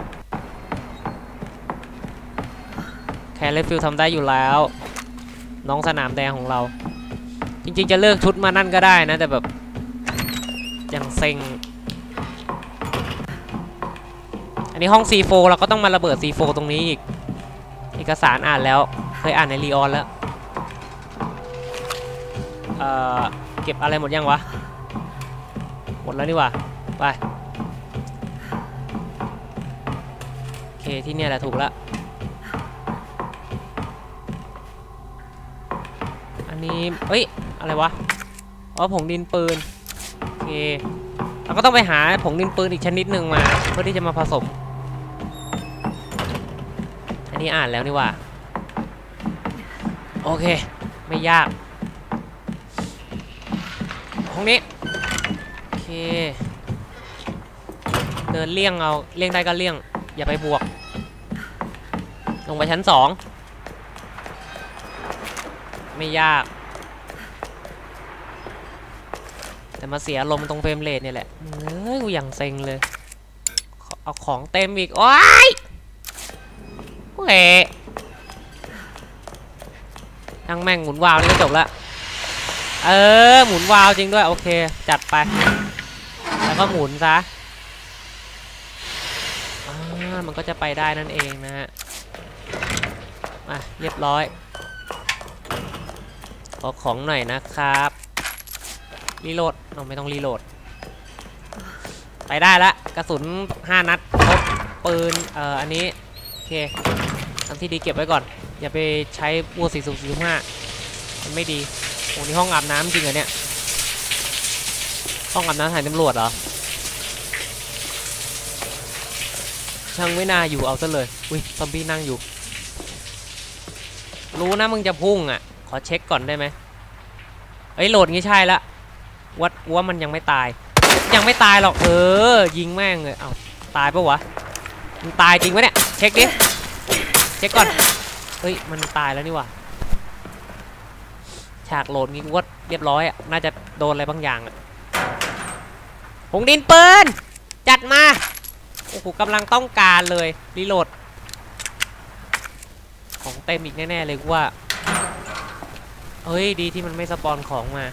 แคร์เลฟิลทำได้อยู่แล้วน้องสนามแดงของเราจริงๆจะเลือกชุดมานั่นก็ได้นะแต่แบบยังเซ็งอันนี้ห้อง C4 เราก็ต้องมาระเบิด C4 ตรงนี้อีกเอกสารอ่านแล้วเคยอ่านในลีออนแล้วเก็บอะไรหมดยังวะหมดแล้วนี่วะไปโอเคที่เนี่ยแหละถูกแล้วอันนี้อะไรวะผงดินปืนโอเคเราก็ต้องไปหาผงดินปืนอีกชนิดหนึ่งมาเพื่อที่จะมาผสมอันนี้อ่านแล้วนี่ว่าโอเคไม่ยากห้องนี้โอเคเดินเลี่ยงเอาเลี่ยงได้ก็เลี่ยงอย่าไปบวกลงไปชั้น2ไม่ยากแต่มาเสียลมตรงเฟรมเรทเนี่ยแหละเฮ้ยกูอย่างเซ็งเลยเอาของเต็มอีกโอ้ยโอ้ยทั้งแม่งหมุนวาล์วนี่ก็จบละหมุนวาล์วจริงด้วยโอเคจัดไปแล้วก็หมุนซะมันก็จะไปได้นั่นเองนะฮะมาเรียบร้อยขอของหน่อยนะครับรีโหลดไม่ต้องรีโหลดไปได้ละกระสุน5 นัดครบปืนอันนี้โอเคทำที่ดีเก็บไว้ก่อนอย่าไปใช้บัว40-45มันไม่ดีโอ้นี่ห้องอาบน้ำจริงเหรอเนี่ยห้องอาบน้ำถ่ายตำรวจเหรอช่างไม่น่าอยู่เอาซะเลยอุ้ยซอมบี้นั่งอยู่รู้นะมึงจะพุ่งอ่ะขอเช็คก่อนได้ไหมโหลดงี้ใช่ละว่ามันยังไม่ตายหรอกยิงแม่งเลยเอาตายปะวะมันตายจริงปะเนี่ยเช็คดิเช็คก่อนมันตายแล้วนี่วะฉากโหลดงี้ว่าเรียบร้อยอ่ะน่าจะโดนอะไรบางอย่างอ่ะผงดินปืนจัดมาโอ้โหกำลังต้องการเลยรีโหลดของเต็มอีกแน่ๆเลยว่าดีที่มันไม่สปอนของมา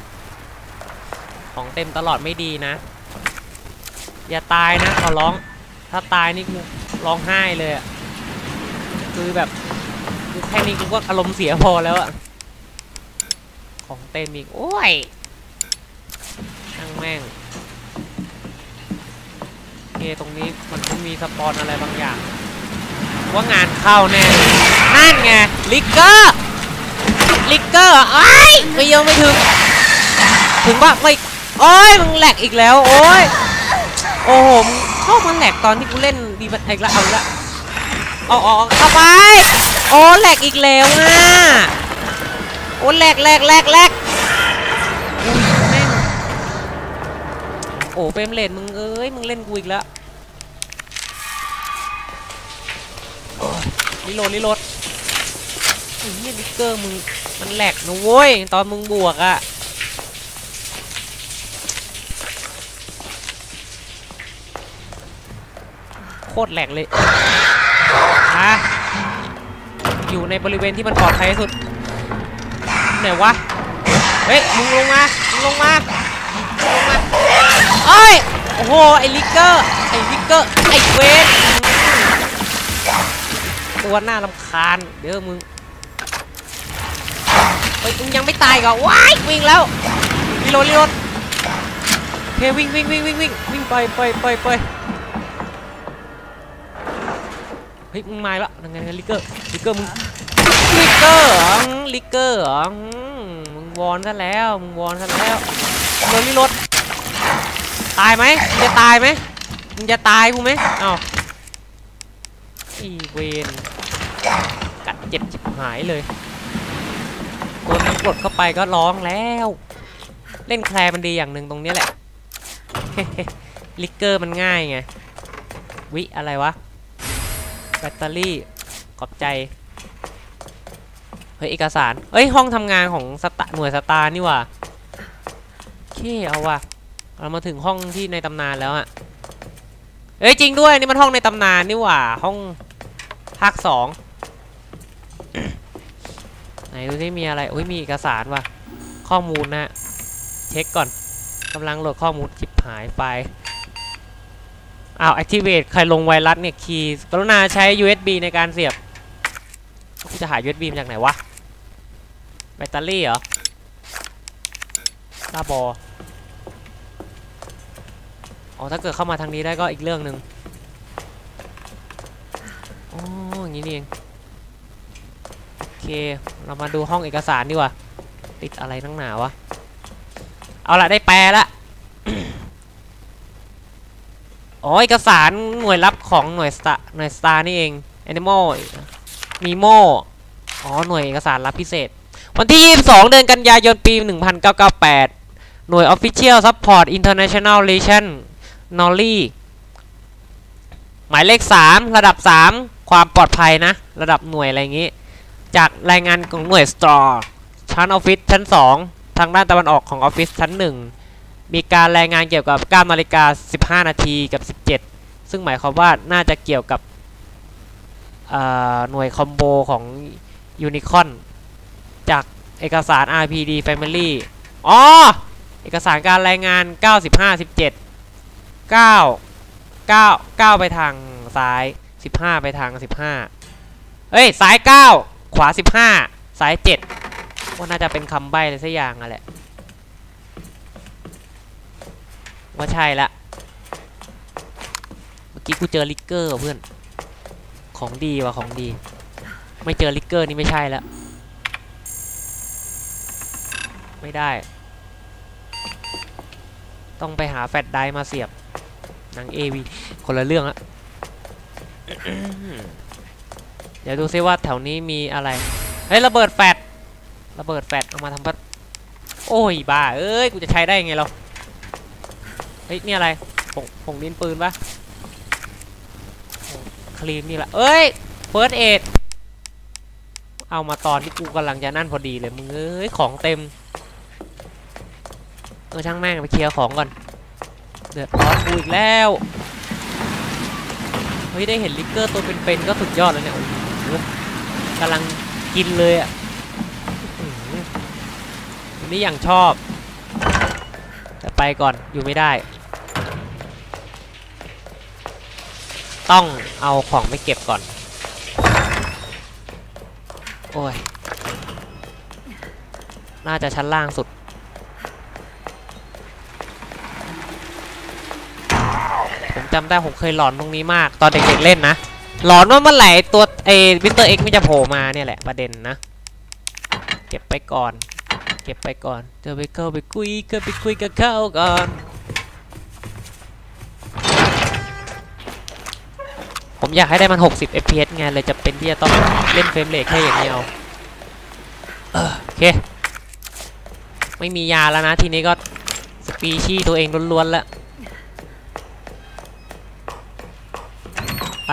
ของเต็มตลอดไม่ดีนะอย่าตายนะขอร้องถ้าตายนี่กูร้องไห้เลยอ่ะคือแบบแค่นี้กูก็อารมณ์เสียพอแล้วอ่ะของเต็มอีกโอ้ยช่างแม่งตรงนี้มันต้องมีสปอนอะไรบางอย่างว่างานเข้าแน่นั่นไงลิกเกอร์ไม่ยังไม่ถึงป่ะไม่มึงแหลกอีกแล้วโอ้โหชอบมันแหลกตอนที่กูเล่นดีบันอีกแล้วเอาละเข้าไปแหลกอีกแล้วอ่ะแหลกแม่งเฟรมเรทมึงมึงเล่นกูอีกแล้วรีโหลดนี่ลิกเกอร์มึงมันแหลกนะเว้ยตอนมึงบวกอะโคตรแหลกเลยอยู่ในบริเวณที่มันปลอดภัยที่สุดไหนวะมึงลงมาโอ้โหไอ้ลิกเกอร์ไอ้เวนตัวหน้ารำคาญเดี๋ยวมึงยังไม่ตายก่อนว้ายวิ่งแล้วรีโหลดโอเควิ่งไปมึงมาแล้วยังไงลิกเกอร์มึงลิกเกอร์เหรอมึงวอนซะแล้วรีโหลดตายไหมมึงจะตายไหมมึงจะตายกูไหมอีเวนกัดเจ็บจิบหายเลยโดนน้ำกรดเข้าไปก็ร้องแล้วเล่นแคลร์มันดีอย่างหนึ่งตรงนี้แหละ ลิกเกอร์มันง่ายไงอะไรวะแบตเตอรี่ขอบใจเอกสารห้องทำงานของหน่วยสตาร์นี่ว่ะเอาว่ะเรามาถึงห้องที่ในตำนานแล้วอะจริงด้วยนี่มันห้องในตำนานนี่ว่ะห้องภาค 2ไหนดูที่มีอะไรมีเอกสารว่ะข้อมูลนะเช็คก่อนกำลังโหลดข้อมูลชิบหายไปactivate ใครลงไวรัสเนี่ยคีย์กรุณาใช้ USB ในการเสียบกูจะหา USB มาจากไหนวะแบตเตอรี่เหรอตาบอถ้าเกิดเข้ามาทางนี้ได้ก็อีกเรื่องหนึ่งอย่างนี้นี่เองโอเคเรามาดูห้องเอกสารดีกว่าติดอะไรทั้งหนาวะเอาละได้แปลละ เอกสารหน่วยลับของหน่วยสตาร์นี่เอง Animal Nemo หน่วยเอกสารลับพิเศษวันที่22เดือนกันยายนปี1998หน่วย Official Support International Relation Nolly หมายเลข3ระดับ3ความปลอดภัยนะระดับหน่วยอะไรอย่างงี้จากรายงานของหน่วย Store ชั้นออฟฟิศชั้น2ทางด้านตะวันออกของออฟฟิศชั้น1 มีการรายงานเกี่ยวกับ9 นาฬิกา 15 นาทีกับ 17ซึ่งหมายความว่าน่าจะเกี่ยวกับหน่วยคอมโบของยูนิคอนจากเอกสาร RPD Family อ๋อเอกสารการรายงาน9 15 17 9 ไปทางซ้าย15ไปทาง15เอ้ยซ้าย9ขวา15ซ้าย7ว่าน่าจะเป็นคำใบ้อะไรสักอย่างอ่ะแหละว่าใช่ละเมื่อกี้กูเจอลิกเกอร์เพื่อนของดีว่ะของดีไม่เจอลิกเกอร์นี่ไม่ใช่แล้วไม่ได้ต้องไปหาแฟลชไดรฟ์มาเสียบหนัง AV คนละเรื่องละ เดี๋ยวดูซิว่าแถวนี้มีอะไรเฮ้ยระเบิดแฟลชเอามาทำพัดโอ้ยบ้าเอ้ยกูจะใช้ได้ยังไงเราเฮ้ยนี่อะไรผงดินปืนปะครีมนี่แหละเอ้ยเฟิร์สเอดเอามาตอนที่กูกำลังจะนั่นพอดีเลยมึงเอ้ยของเต็มช่างแม่งไปเคลียร์ของก่อนเดือดร้อนกูอีกแล้วเฮ้ยได้เห็นลิกเกอร์ตัวเป็นๆก็สุดยอดแล้วเนี่ยกำลังกินเลยอ่ะนี่อย่างชอบแต่ไปก่อนอยู่ไม่ได้ต้องเอาของไปเก็บก่อนโอ้ยน่าจะชั้นล่างสุดผมจำได้ผมเคยหลอนตรงนี้มากตอนเด็กๆเล่นนะหลอนว่าเมื่อไหร่ตัววินเตอร์เอ็กซ์ไม่จะโผล่มาเนี่ยแหละประเด็นนะเก็บไปก่อนเดี๋ยวไปคุยกับเขาก่อนผมอยากให้ได้มัน60 fps ไงเลยจะเป็นที่จะต้องเล่นเฟรมเรทแค่อย่างเดียวโอเคไม่มียาแล้วนะทีนี้ก็สปีชีส์ตัวเองล้วนๆแล้วไป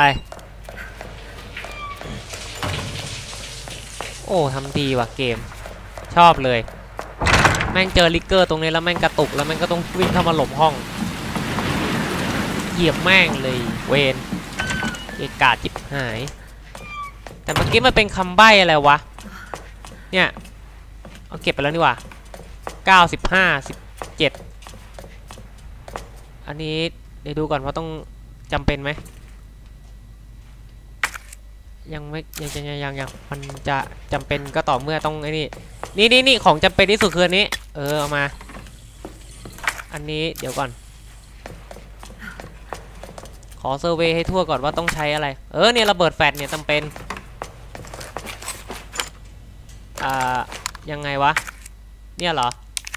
โอ้ทำดีว่ะเกมชอบเลยแม่งเจอลิกเกอร์ตรงนี้แล้วแม่งกระตุกแล้วแม่งก็ต้องวิ่งเข้ามาหลบห้องเหยียบแม่งเลยเวนเกะกะจิบหายแต่เมื่อกี้มันเป็นคำใบ้อะไรวะเนี่ยเอาเก็บไปแล้วนี่ว่ะ9 15 17อันนี้เดี๋ยวดูก่อนว่าต้องจำเป็นไหมยังไม่ยังมันจะจำเป็นก็ต่อเมื่อต้องไอ้นี่ของจำเป็นที่สุดคืออันนี้เอามาอันนี้เดี๋ยวก่อนขอเซอร์เวย์ให้ทั่วก่อนว่าต้องใช้อะไรเนี่ยระเบิดแฟลชเนี่ยจำเป็นยังไงวะเนี่ยเหรอ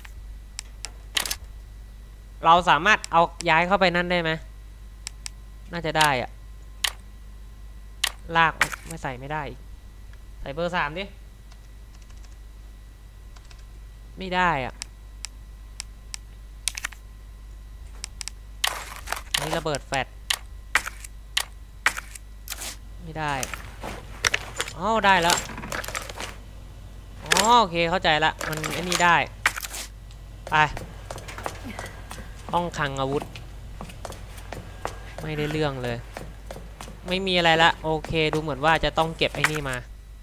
เราสามารถเอาย้ายเข้าไปนั่นได้ไหมน่าจะได้อะลากไม่ใส่ไม่ได้ใส่เบอร์3ดิไม่ได้อะนี่ระเบิดแฟลชไม่ได้ได้แล้วโอเคเข้าใจละมันไอ้นี่ได้ไปห้องคลังอาวุธไม่ได้เรื่องเลยไม่มีอะไรละโอเคดูเหมือนว่าจะต้องเก็บไอ้นี่มา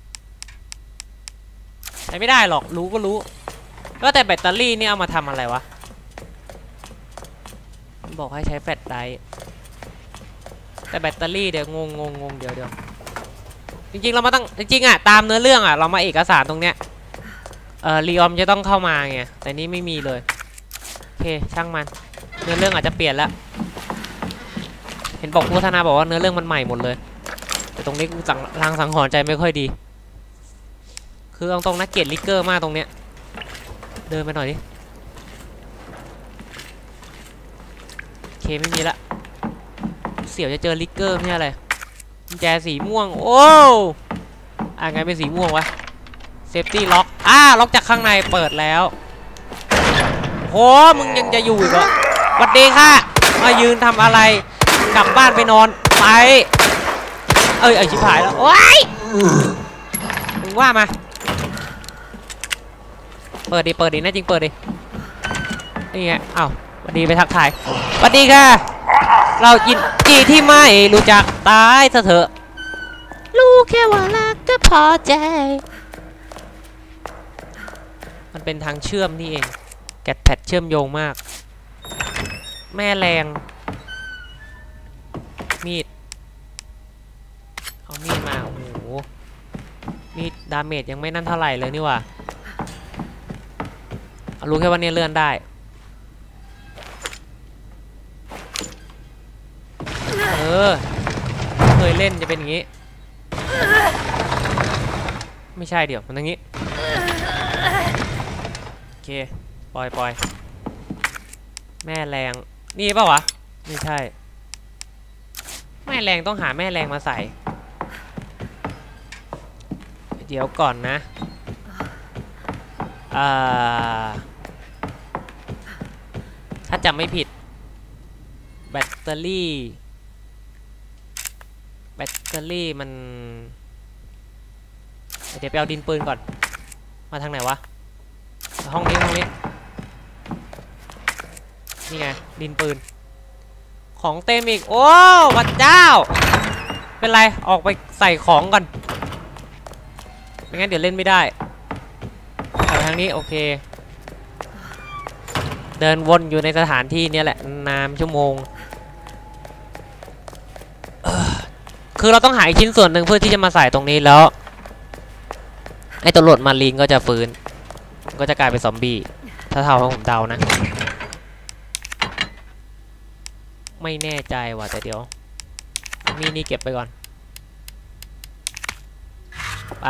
ใช้ไม่ได้หรอกรู้ก็รู้ก็แต่แบตเตอรี่นี่เอามาทำอะไรวะบอกให้ใช้แฟลชไดรฟ์แต่แบตเตอรี่เดี๋ยวงงเดี๋ยวจริงๆเรามาตั้งจริงๆอ่ะตามเนื้อเรื่องอ่ะเรามาเอกสารตรงเนี้ยลีออมจะต้องเข้ามาไงแต่นี่ไม่มีเลยโอเคช่างมันเนื้อเรื่องอาจจะเปลี่ยนแล้วเห็นบอกโฆษณาบอกว่าเนื้อเรื่องมันใหม่หมดเลยแต่ตรงนี้กูลางสังหรณ์ใจไม่ค่อยดีคือเอาตรงนักเกียรติลิกเกอร์มากตรงเนี้ยเดินไปหน่อยดิโอเคไม่มีละเสี่ยวจะเจอลิกเกอร์ไม่ใช่อะไรกุญแจสีม่วงโอ้ไงเป็นสีม่วงวะเซฟตี้ล็อกล็อกจากข้างในเปิดแล้วโหมึงยังจะอยู่อีกเหรอสวัสดีค่ะมายืนทำอะไรกลับบ้านไปนอนไปไอ้ชิบหายแล้วโอ๊ยมึงว่ามาเปิดดิแน่จริงเปิดดินี่ไงอ้าวสวัสดีไปทักทายสวัสดีค่ะเรายินดีที่ไม่รู้จักตายเถอะรู้แค่ว่ารักก็พอใจมันเป็นทางเชื่อมนี่เองแกดแพดเชื่อมโยงมากแม่แรงมีดเอามีดมาโอ้โหมีดดาเมจยังไม่นั่นเท่าไหร่เลยนี่ว่ะรู้แค่ว่าเนี่ยเลื่อนได้เคยเล่นจะเป็นอย่างนี้ไม่ใช่เดี๋ยวมันอย่างนี้โอเคปล่อยแม่แรงนี่ป่าววะไม่ใช่แม่แรงต้องหาแม่แรงมาใส่เดี๋ยวก่อนนะถ้าจำไม่ผิดแบตเตอรี่มันเดี๋ยวไปเอาดินปืนก่อนมาทางไหนวะห้องนี้นี่ไงดินปืนของเต็มอีกโอ้พระเจ้าเป็นไรออกไปใส่ของก่อนไม่งั้นเดี๋ยวเล่นไม่ได้ไปทางนี้โอเคเดินวนอยู่ในสถานที่นี้แหละนานชั่วโมงคือเราต้องหาอีกชิ้นส่วนหนึ่งเพื่อที่จะมาใส่ตรงนี้แล้วไอ้ตำรวจมารีนก็จะฟื้นก็จะกลายเป็นซอมบี้ถ้าเท่าที่ผมเดานะไม่แน่ใจว่ะแต่เดี๋ยวมีนี่เก็บไปก่อนไป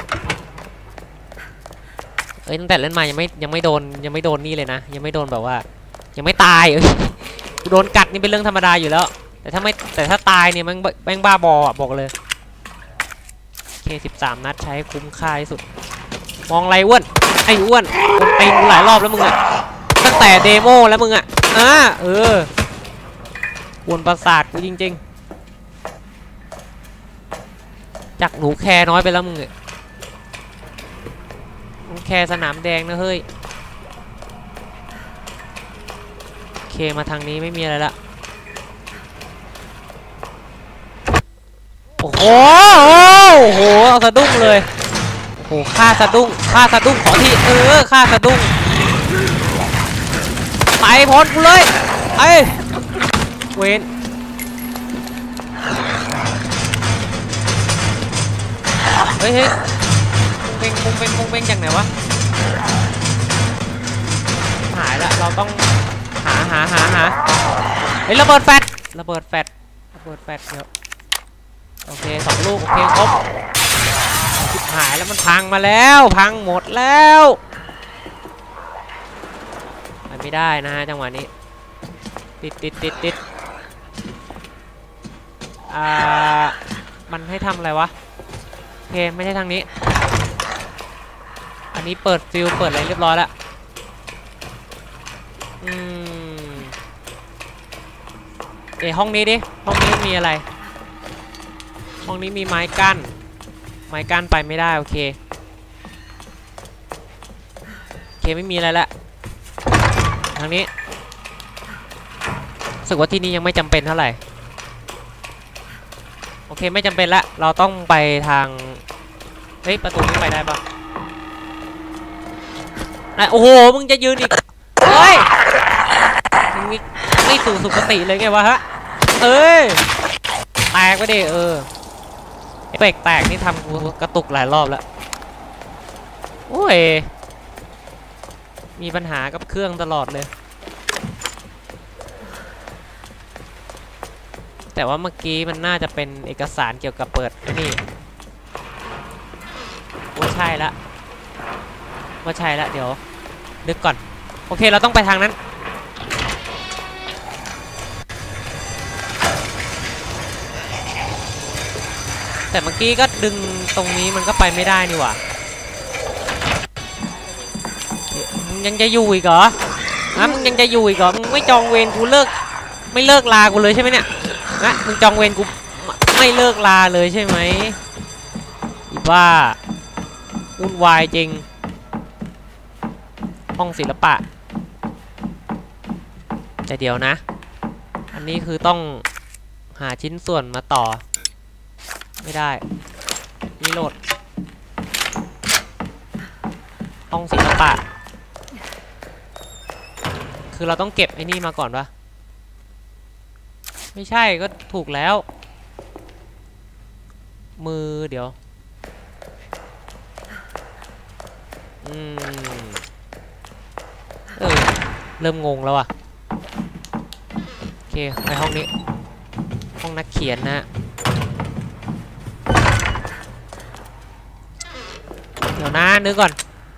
ตั้งแต่เล่นมายังไม่โดนนี่เลยนะยังไม่โดนแบบว่ายังไม่ตายโดนกัดนี่เป็นเรื่องธรรมดาอยู่แล้วแต่ถ้าตายเนี่ยมันบ้าบออ่ะบอกเลยเค13นัดใช้คุ้มค่าที่สุดมองไรอ้วนไอ้อ้วนตีนหลายรอบแล้วมึงอ่ะตั้งแต่เดโมแล้วมึงอ่ะกวนประสาทกูจริงๆจากหนูแคร์น้อยไปแล้วมึงอ่ะแคร์สนามแดงนะเฮ้ยเคมาทางนี้ไม่มีอะไรละโอ้โหเอาสะดุ้งเลยโอ้ฆ่าสะดุ้งขอที่ฆ่าสะดุ้งไปพ้นกูเลยเวนเฮ้ยปุ้งเป้งจากไหนวะหายละเราต้องหาเฮ้ยระเบิดแฟตเดี๋ยวโอเค2 ลูกโอเคครบหายแล้วมันพังมาแล้วพังหมดแล้วไม่ได้นะฮะจังหวะนี้ติดมันให้ทำอะไรวะโอเคไม่ใช่ทางนี้อันนี้เปิดฟิลเปิดอะไรเรียบร้อยแล้วห้องนี้ดิห้องนี้มีอะไรห้องนี้มีไม้กั้นไปไม่ได้โอเคไม่มีอะไรละทางนี้รู้สึกว่าที่นี่ยังไม่จำเป็นเท่าไหร่โอเคไม่จำเป็นละเราต้องไปทางประตูนี้ไปได้ปะโอ้โหมึงจะยืนอีกเฮ้ยมึงไม่สู่สุคติเลยไงวะฮะแตกไปดิเอฟเฟกต์แตกนี่ทำกูกระตุกหลายรอบแล้วโอ้ยมีปัญหากับเครื่องตลอดเลยแต่ว่าเมื่อกี้มันน่าจะเป็นเอกสารเกี่ยวกับเปิดนี่ว่าใช่ละเดี๋ยวนึกก่อนโอเคเราต้องไปทางนั้นแต่เมื่อกี้ก็ดึงตรงนี้มันก็ไปไม่ได้นี่หว่ายังจะอยู่อีกเหรอมึงยังจะอยู่อีกเหรอมึงไม่จองเวรกูไม่เลิกลากูเลยใช่ไหมเนี่ยนะมึงจองเวรกูไม่เลิกลาเลยใช่ไหมอีบ้าวุ่นวายจริงห้องศิลปะแต่เดี๋ยวนะอันนี้คือต้องหาชิ้นส่วนมาต่อไม่ได้รีโหลดห้องศิลปะคือเราต้องเก็บไอ้นี่มาก่อนปะไม่ใช่ก็ถูกแล้วมือเดี๋ยวเริ่มงงแล้วอะโอเคไปห้องนี้ห้องนักเขียนนะเดี๋ยวนะนึกก่อน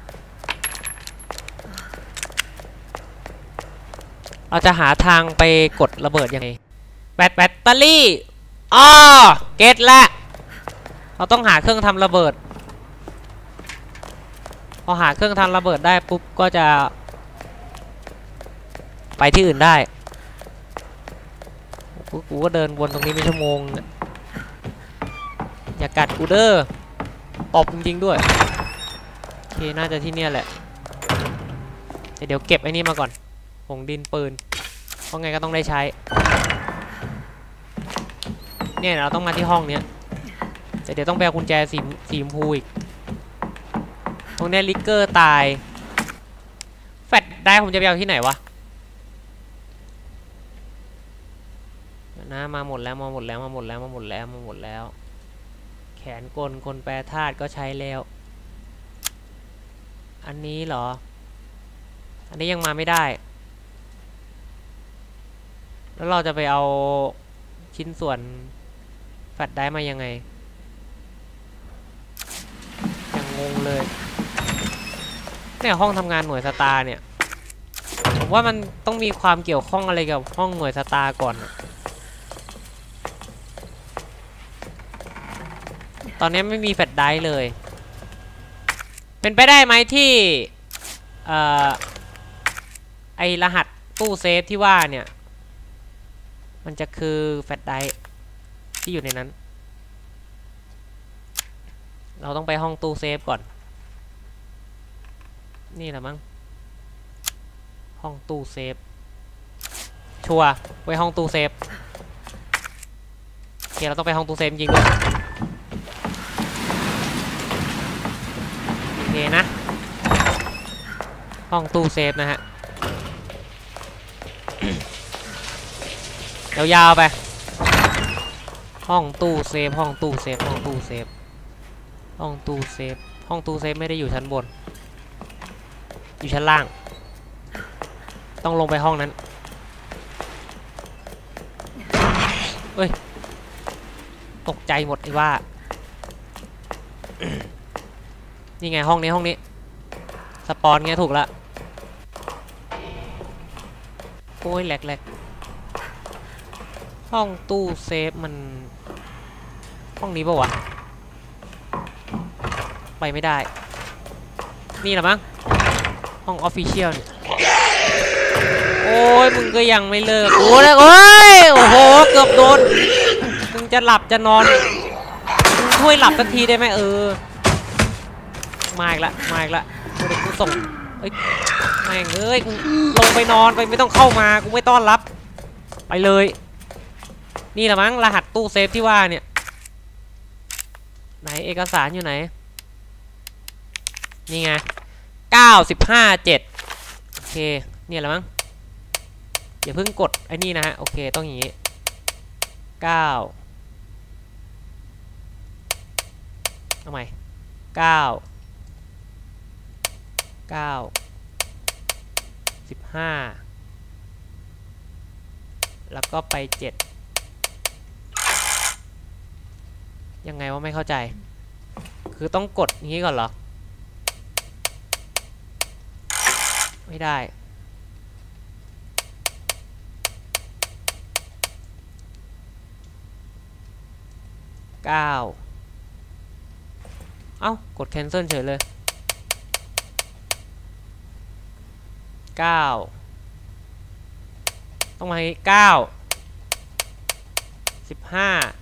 เราจะหาทางไปกดระเบิดยังไงแบตเตอรี่อ๋อเก็ตละเราต้องหาเครื่องทำระเบิดพอหาเครื่องทำระเบิดได้ปุ๊บก็จะไปที่อื่นได้กูก็เดินวนตรงนี้เป็นชั่วโมงอย่ากัดกูเด้อตบจริงๆด้วยโอเคน่าจะที่เนี่ยแหละแต่เดี๋ยวเก็บไอ้นี่มาก่อนผงดินปืนเพราะไงก็ต้องได้ใช้เนี่ยเราต้องมาที่ห้องเนี้ยแต่เดี๋ยวต้องไปเอากุญแจสีชมพูอีกตรงนี้ลิกเกอร์ตายแฟตได้ผมจะไปเอาที่ไหนวะนะมาหมดแล้วแขนกลแปรธาตุก็ใช้แล้วอันนี้เหรออันนี้ยังมาไม่ได้แล้วเราจะไปเอาชิ้นส่วนแฟตได้มายังไงยังงงเลยเนี่ยห้องทำงานหน่วยสตาร์เนี่ยผมว่ามันต้องมีความเกี่ยวข้องอะไรกับห้องหน่วยสตาร์ก่อนตอนนี้ไม่มีแฟลชไดรฟ์เลยเป็นไปได้ไหมที่ไอรหัสตู้เซฟที่ว่าเนี่ยมันจะคือแฟลชไดรฟ์ที่อยู่ในนั้นเราต้องไปห้องตู้เซฟก่อนนี่แหละมั้งห้องตู้เซฟชัวร์ไว้ห้องตู้เซฟโอเคเราต้องไปห้องตู้เซฟจริงด้วยโอเคนะห้องตู้เซฟนะฮะ ยาวๆไปห้องตู้เซฟห้องตู้เซฟไม่ได้อยู่ชั้นบนอยู่ชั้นล่างต้องลงไปห้องนั้นเอ้ยตกใจหมดไอ้ว่า นี่ไงห้องนี้สปอนไงถูกละโอ้ยแหลกห้องตู้เซฟมันห้องนี้ป่าวะไปไม่ได้นี่แหละมั้งห้องออฟฟิเชียลเนี่ยโอ้ยมึงก็ยังไม่เลิกโอ้ยโอ้โหเกือบโดนมึงจะหลับจะนอนมึงช่วยหลับสักทีได้ไหมมาอีกละเดี๋ยวกูส่งเอ้ยแม่งเอ้ยลงไปนอนไปไม่ต้องเข้ามากูไม่ต้อนรับไปเลยนี่แหละมั้งรหัสตู้เซฟที่ว่าเนี่ยไหนเอกสารอยู่ไหนนี่ไง957โอเคเนี่ยแหละมั้งอย่าเพิ่งกดไอ้นี่นะฮะโอเคต้องอย่างงี้9เอาใหม่15แล้วก็ไป7ยังไงว่าไม่เข้าใจคือต้องกดอย่างนี้ก่อนเหรอไม่ได้9เอ้ากด cancel เฉยเลย9ต้องมาให้9 15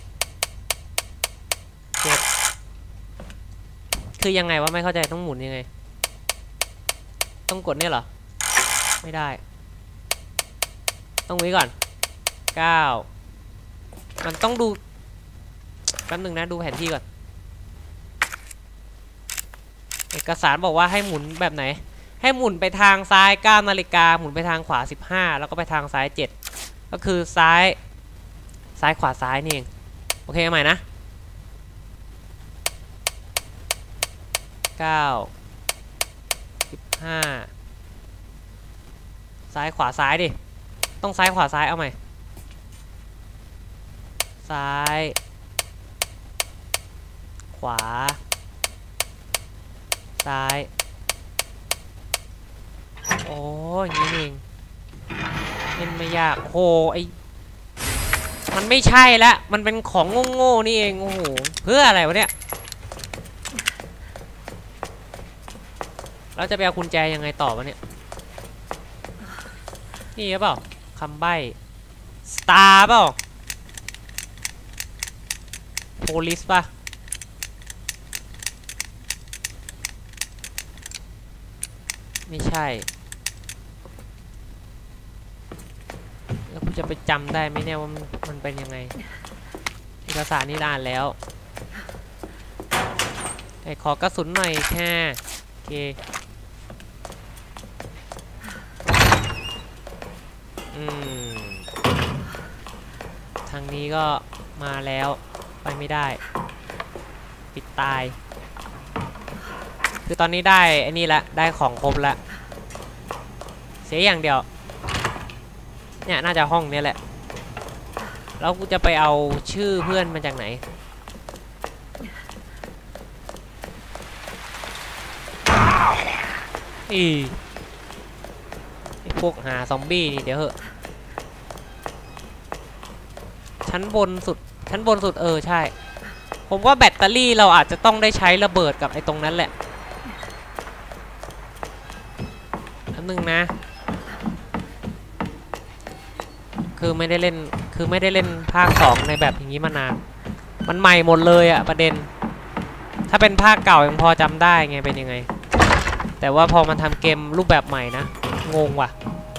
7คือยังไงว่าไม่เข้าใจต้องหมุนยังไงต้องกดเนี่ยเหรอไม่ได้ต้องไว้ก่อน9มันต้องดูแป๊บนึงนะดูแผนที่ก่อนเอกสารบอกว่าให้หมุนแบบไหนให้หมุนไปทางซ้าย9 นาฬิกาหมุนไปทางขวา15แล้วก็ไปทางซ้าย7ก็คือซ้ายขวาซ้ายนี่เองโอเคใหม่นะ9 15ซ้ายขวาซ้ายดิต้องซ้ายขวาซ้ายเอาใหม่ซ้ายขวาซ้ายโอ้ยนี่เองเล่นไม่ยากโอ้โหไอมันไม่ใช่ละมันเป็นของโง่ๆนี่เองโอ้โหเพื่ออะไรวะเนี่ยเราจะไปเอากุญแจยังไงต่อวะเนี่ยนี่หรือเปล่าคำใบ้สตาร์เปล่าโพลิสป่ะไม่ใช่แล้วกูจะไปจำได้ไหมเนี่ยว่ามันเป็นยังไงเอกสารนี่อ่านแล้วไอ้ขอกระสุนหน่อยแค่โอเคทางนี้ก็มาแล้วไปไม่ได้ปิดตายคือตอนนี้ได้ไอ้นี่ละได้ของครบละเสียอย่างเดียวเนี่ยน่าจะห้องนี้แหละแล้วกูจะไปเอาชื่อเพื่อนมาจากไหนไอ้พวกหาซอมบี้นี่เดี๋ยวเหอะชั้นบนสุดใช่ผมว่าแบตเตอรี่เราอาจจะต้องได้ใช้ระเบิดกับไอ้ตรงนั้นแหละอันนึงนะคือไม่ได้เล่นภาค2ในแบบอย่างนี้มานานมันใหม่หมดเลยอะประเด็นถ้าเป็นภาคเก่ายังพอจำได้ไงเป็นยังไงแต่ว่าพอมันทำเกมรูปแบบใหม่นะงงว่ะ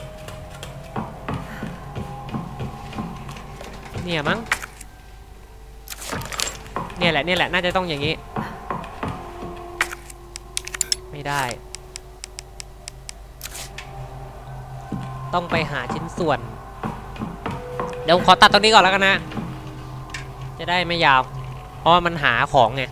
เนี่ยมั้งเนี่ยแหละน่าจะต้องอย่างนี้ไม่ได้ต้องไปหาชิ้นส่วนเดี๋ยวผมขอตัดตรงนี้ก่อนแล้วกันนะจะได้ไม่ยาวเพราะว่ามันหาของไง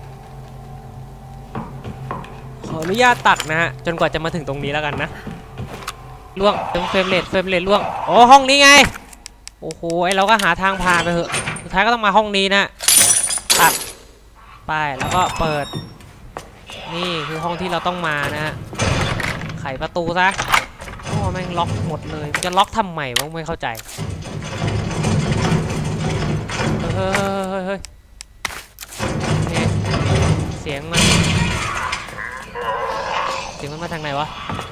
ขออนุญาตตัดนะฮะจนกว่าจะมาถึงตรงนี้แล้วกันนะล่วงเฟรมเรทล่วงโอ้ห้องนี้ไงโอ้โหไอเราก็หาทางผ่านไปเถอะสุดท้ายก็ต้องมาห้องนี้นะตัดไปแล้วก็เปิดนี่คือห้องที่เราต้องมานะฮะไขประตูซะโอ้แม่งล็อกหมดเลยจะล็อกทำไมวะไม่เข้าใจเฮ้ยนี่เสียงมันมาทางไหนวะ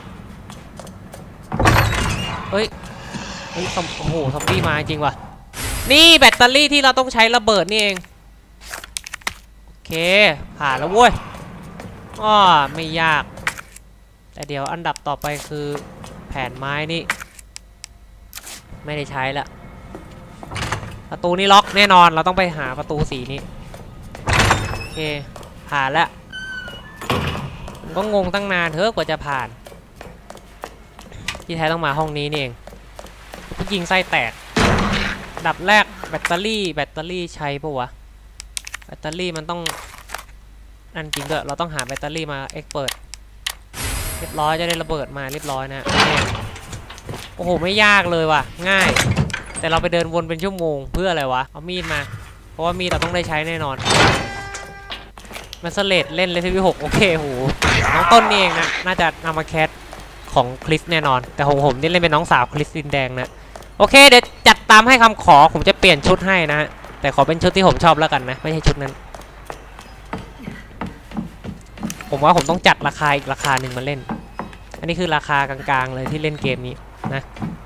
เฮ้ยโอ้โหซอมบี้มาจริงว่ะนี่แบตเตอรี่ที่เราต้องใช้ระเบิดนี่เองโอเคผ่านแล้วเว้ยอ้อไม่ยากแต่เดี๋ยวอันดับต่อไปคือแผ่นไม้นี่ไม่ได้ใช้ละประตูนี้ล็อกแน่นอนเราต้องไปหาประตูสีนี้โอเคผ่านแล้วผมก็งงตั้งนานเถอะกว่าจะผ่านที่แท้ต้องมาห้องนี้นี่เองยิงไส้แตกดับแรกแบตเตอรี่ใช้ปะวะแบตเตอรี่มันต้องนั่นจริงด้วยเราต้องหาแบตเตอรี่มาเอ็กเปิดเรียบร้อยจะได้ระเบิดมาเรียบร้อยนะโอ้โหไม่ยากเลยว่ะง่ายแต่เราไปเดินวนเป็นชั่วโมงเพื่ออะไรวะเอามีดมาเพราะว่ามีดเราต้องได้ใช้แน่นอนมันสเลดเล่นเลยที่6โอเคโหน้องต้นนี่เองนะน่าจะนำมาแคสของคริสแน่นอนแต่ของผมนี่เล่นเป็นน้องสาวคริสดินแดงนะโอเคเดี๋ยวจัดตามให้คำขอผมจะเปลี่ยนชุดให้นะแต่ขอเป็นชุดที่ผมชอบแล้วกันนะไม่ใช่ชุดนั้นผมว่าผมต้องจัดราคาอีกราคาหนึ่งมาเล่นอันนี้คือราคากลางๆเลยที่เล่นเกมนี้นะ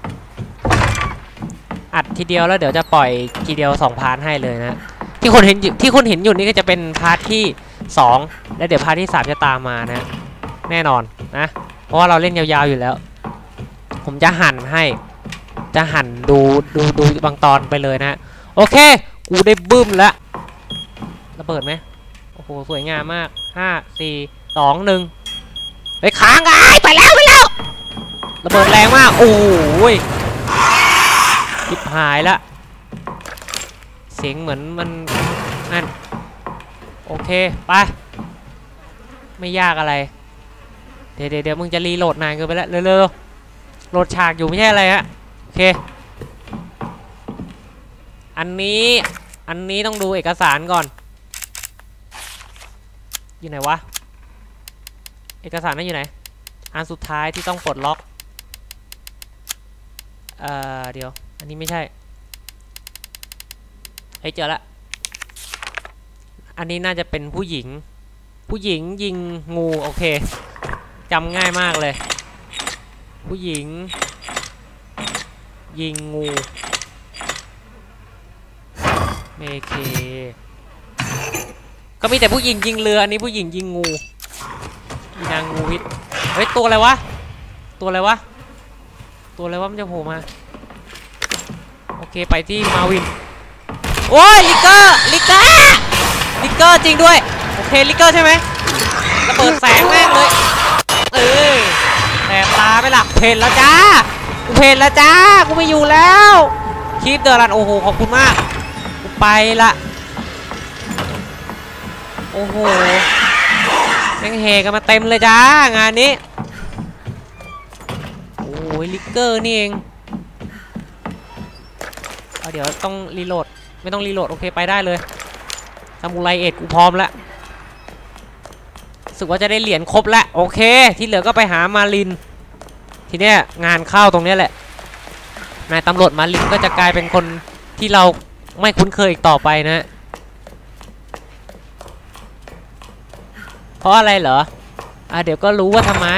อัดทีเดียวแล้วเดี๋ยวจะปล่อยทีเดียว2 พาร์ทให้เลยนะที่คุณเห็นอยู่นี่ก็จะเป็นพาร์ทที่2และเดี๋ยวพาร์ทที่3จะตามมานะแน่นอนนะเพราะว่าเราเล่นยาวๆอยู่แล้วผมจะหั่นให้จะหั่นดูบางตอนไปเลยนะโอเคกูได้บึ้มแล้วระเบิดไหมโอ้โหสวยงามมาก5 4 2 1ไปค้างไงไปแล้วระเบิดแรงมากโอ้ยชิบหายละเสียงเหมือนมันนั่นโอเคไปไม่ยากอะไรเดี๋ยวมึงจะรีโหลดนานเกินไปแล้วเร็วๆโหลดฉากอยู่ไม่ใช่อะไรฮะโอเคอันนี้ต้องดูเอกสารก่อนอยู่ไหนวะเอกสารนั่นอยู่ไหนอันสุดท้ายที่ต้องปลดล็อกเดี๋ยวอันนี้ไม่ใช่เฮ้ยเจอละอันนี้น่าจะเป็นผู้หญิงยิงงูโอเคจำง่ายมากเลยผู้หญิงยิงงูโอเคก็มีแต่ผู้หญิงยิงเรืออันนี้ผู้หญิงยิงงูอีนางงูพิษเฮ้ยตัวอะไรวะมันจะโผล่มาโอเคไปที่มาวินโอ้ยลิกเกอร์จริงด้วยโอเคลิกเกอร์ใช่ไหมระเบิดแสงแม่งเลยแสบตาไปหลักเพนแล้วจ้ากูไม่อยู่แล้วคีปเดอร์รันโอ้โหขอบคุณมากกูไปละโอ้โหแม่งเฮกันมาเต็มเลยจ้างานนี้โอ้ยลิกเกอร์นี่เองเดี๋ยวต้องรีโหลดไม่ต้องรีโหลดโอเคไปได้เลยซามูไรเอ็ดกูพร้อมแล้วรู้สึกว่าจะได้เหรียญครบแล้วโอเคที่เหลือก็ไปหามารินทีเนี้ยงานเข้าตรงนี้แหละนายตำรวจมารินก็จะกลายเป็นคนที่เราไม่คุ้นเคยอีกต่อไปนะเพราะอะไรเหรอเดี๋ยวก็รู้ว่าทำไม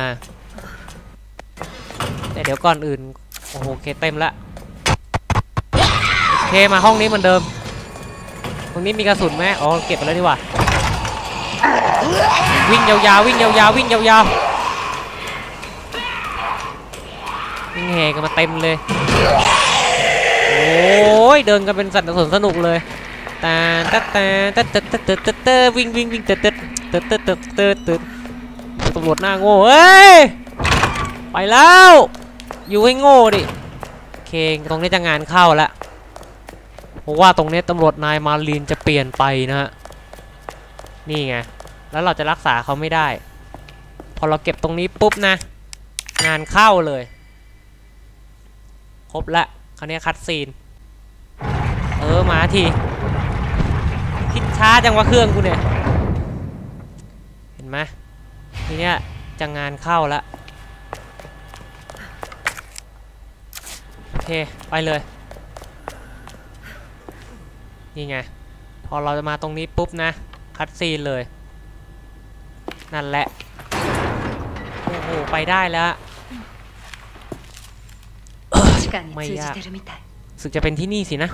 แต่เดี๋ยวก่อนอื่นโอ้โหเคเต็มละโอเคมาห้องนี้เหมือนเดิมตรงนี้มีกระสุนไหมอ๋อเก็บไปแล้วดีกว่าวิ่งยาวๆวิ่งแห่กันมาเต็มเลยโอ้ยเดินกันเป็นสัตว์สนุกเลยวิ่งตำรวจหน้าโง่เฮ้ยไปแล้วอยู่ให้โง่ดิเคงตรงนี้จะงานเข้าแล้วเพราะว่าตรงนี้ตำรวจนายมารินจะเปลี่ยนไปนะฮะนี่ไงแล้วเราจะรักษาเขาไม่ได้พอเราเก็บตรงนี้ปุ๊บนะงานเข้าเลยครบละคราวนี้คัดซีนมาทีคิดช้าจังวะเครื่องกูเนี่ยเห็นไหมทีเนี้ยจะงานเข้าละโอเคไปเลยนี่ไงพอเราจะมาตรงนี้ปุ๊บนะคัดซีนเลยนั่นแหละโอ้โหไปได้แล้วไม่ยากสึกจะเป็นที่นี่สินะ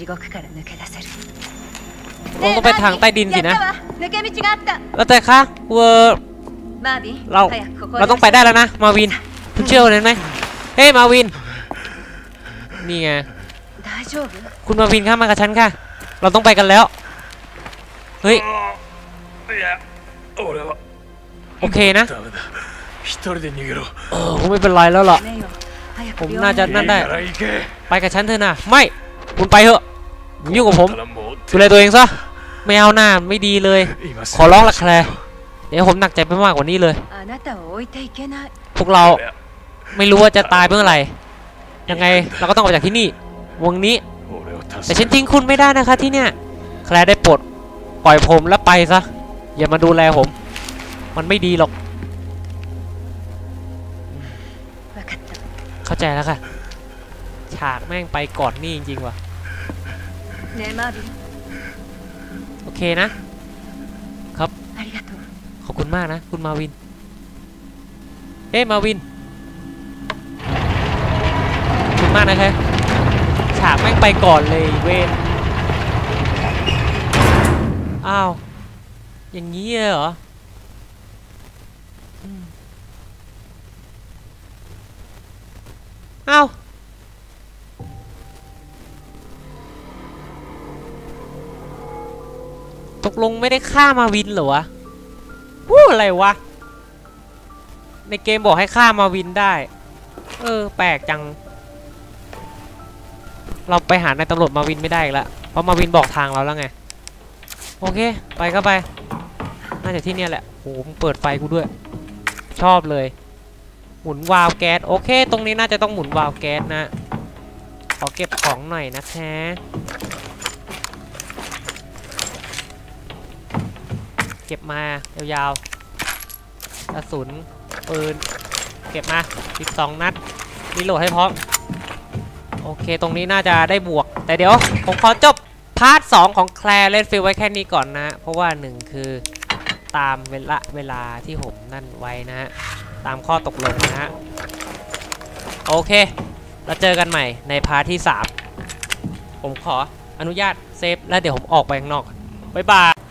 ต้องไปทางใต้ดินสินะแล้วแต่คะเราต้องไปได้แล้วนะมาวินคุณเชื่อเลยไหมเฮ้ยมาวินนี่ไงคุณมาวินข้ามมากับฉันค่ะเราต้องไปกันแล้วเฮ้ยโอเคนะผมไม่เป็นไรแล้วหรอผมน่าจะนั่นได้ไปกับฉันเถอะนะไม่คุณไปเถอะยุ่งกับผมดูแลตัวเองซะไม่เอาหน้าไม่ดีเลยขอร้องละแคลเดี๋ยวผมหนักใจไปมากกว่านี้เลยพวกเราไม่รู้ว่าจะตายเมื่อไหร่ยังไงเราก็ต้องออกจากที่นี่วงนี้แต่ฉันทิ้งคุณไม่ได้นะคะที่เนี่ยแคลได้โปรดปล่อยผมแล้วไปซะอย่ามาดูแลผมมันไม่ดีหรอกเข้าใจแล้วค่ะฉากแม่งไปก่อนนี่จริงๆว่ะโอเคนะครับขอบคุณมากนะคุณมาวินเอ้มาวินขอบคุณมากนะครับฉากแม่งไปก่อนเลยเวนอ้าวอย่างนี้เหรออ้าวตกลงไม่ได้ฆ่ามาวินเหรอวะวู้อะไรวะในเกมบอกให้ฆ่ามาวินได้แปลกจังเราไปหานายตำรวจมาวินไม่ได้อีกแล้วเพราะมาวินบอกทางเราแล้วไงโอเคไปก็ไปน่าจะที่เนี่ยแหละโหมึงเปิดไฟกูด้วยชอบเลยหมุนวาล์วแก๊สโอเคตรงนี้น่าจะต้องหมุนวาล์วแก๊สนะขอเก็บของหน่อยนะแท้เก็บมายาวๆกระสุนปืนเก็บมา12 นัดรีโหลดให้พร้อมโอเคตรงนี้น่าจะได้บวกแต่เดี๋ยวผมขอจบพาร์ท 2ของแคลร์เล่นฟิลไว้แค่นี้ก่อนนะเพราะว่า1คือตามเวลาที่ผมนั่นไว้นะฮะตามข้อตกลงนะฮะโอเคแล้วเจอกันใหม่ในพาร์ทที่ 3ผมขออนุญาตเซฟแล้วเดี๋ยวผมออกไปข้างนอกบ๊ายบาย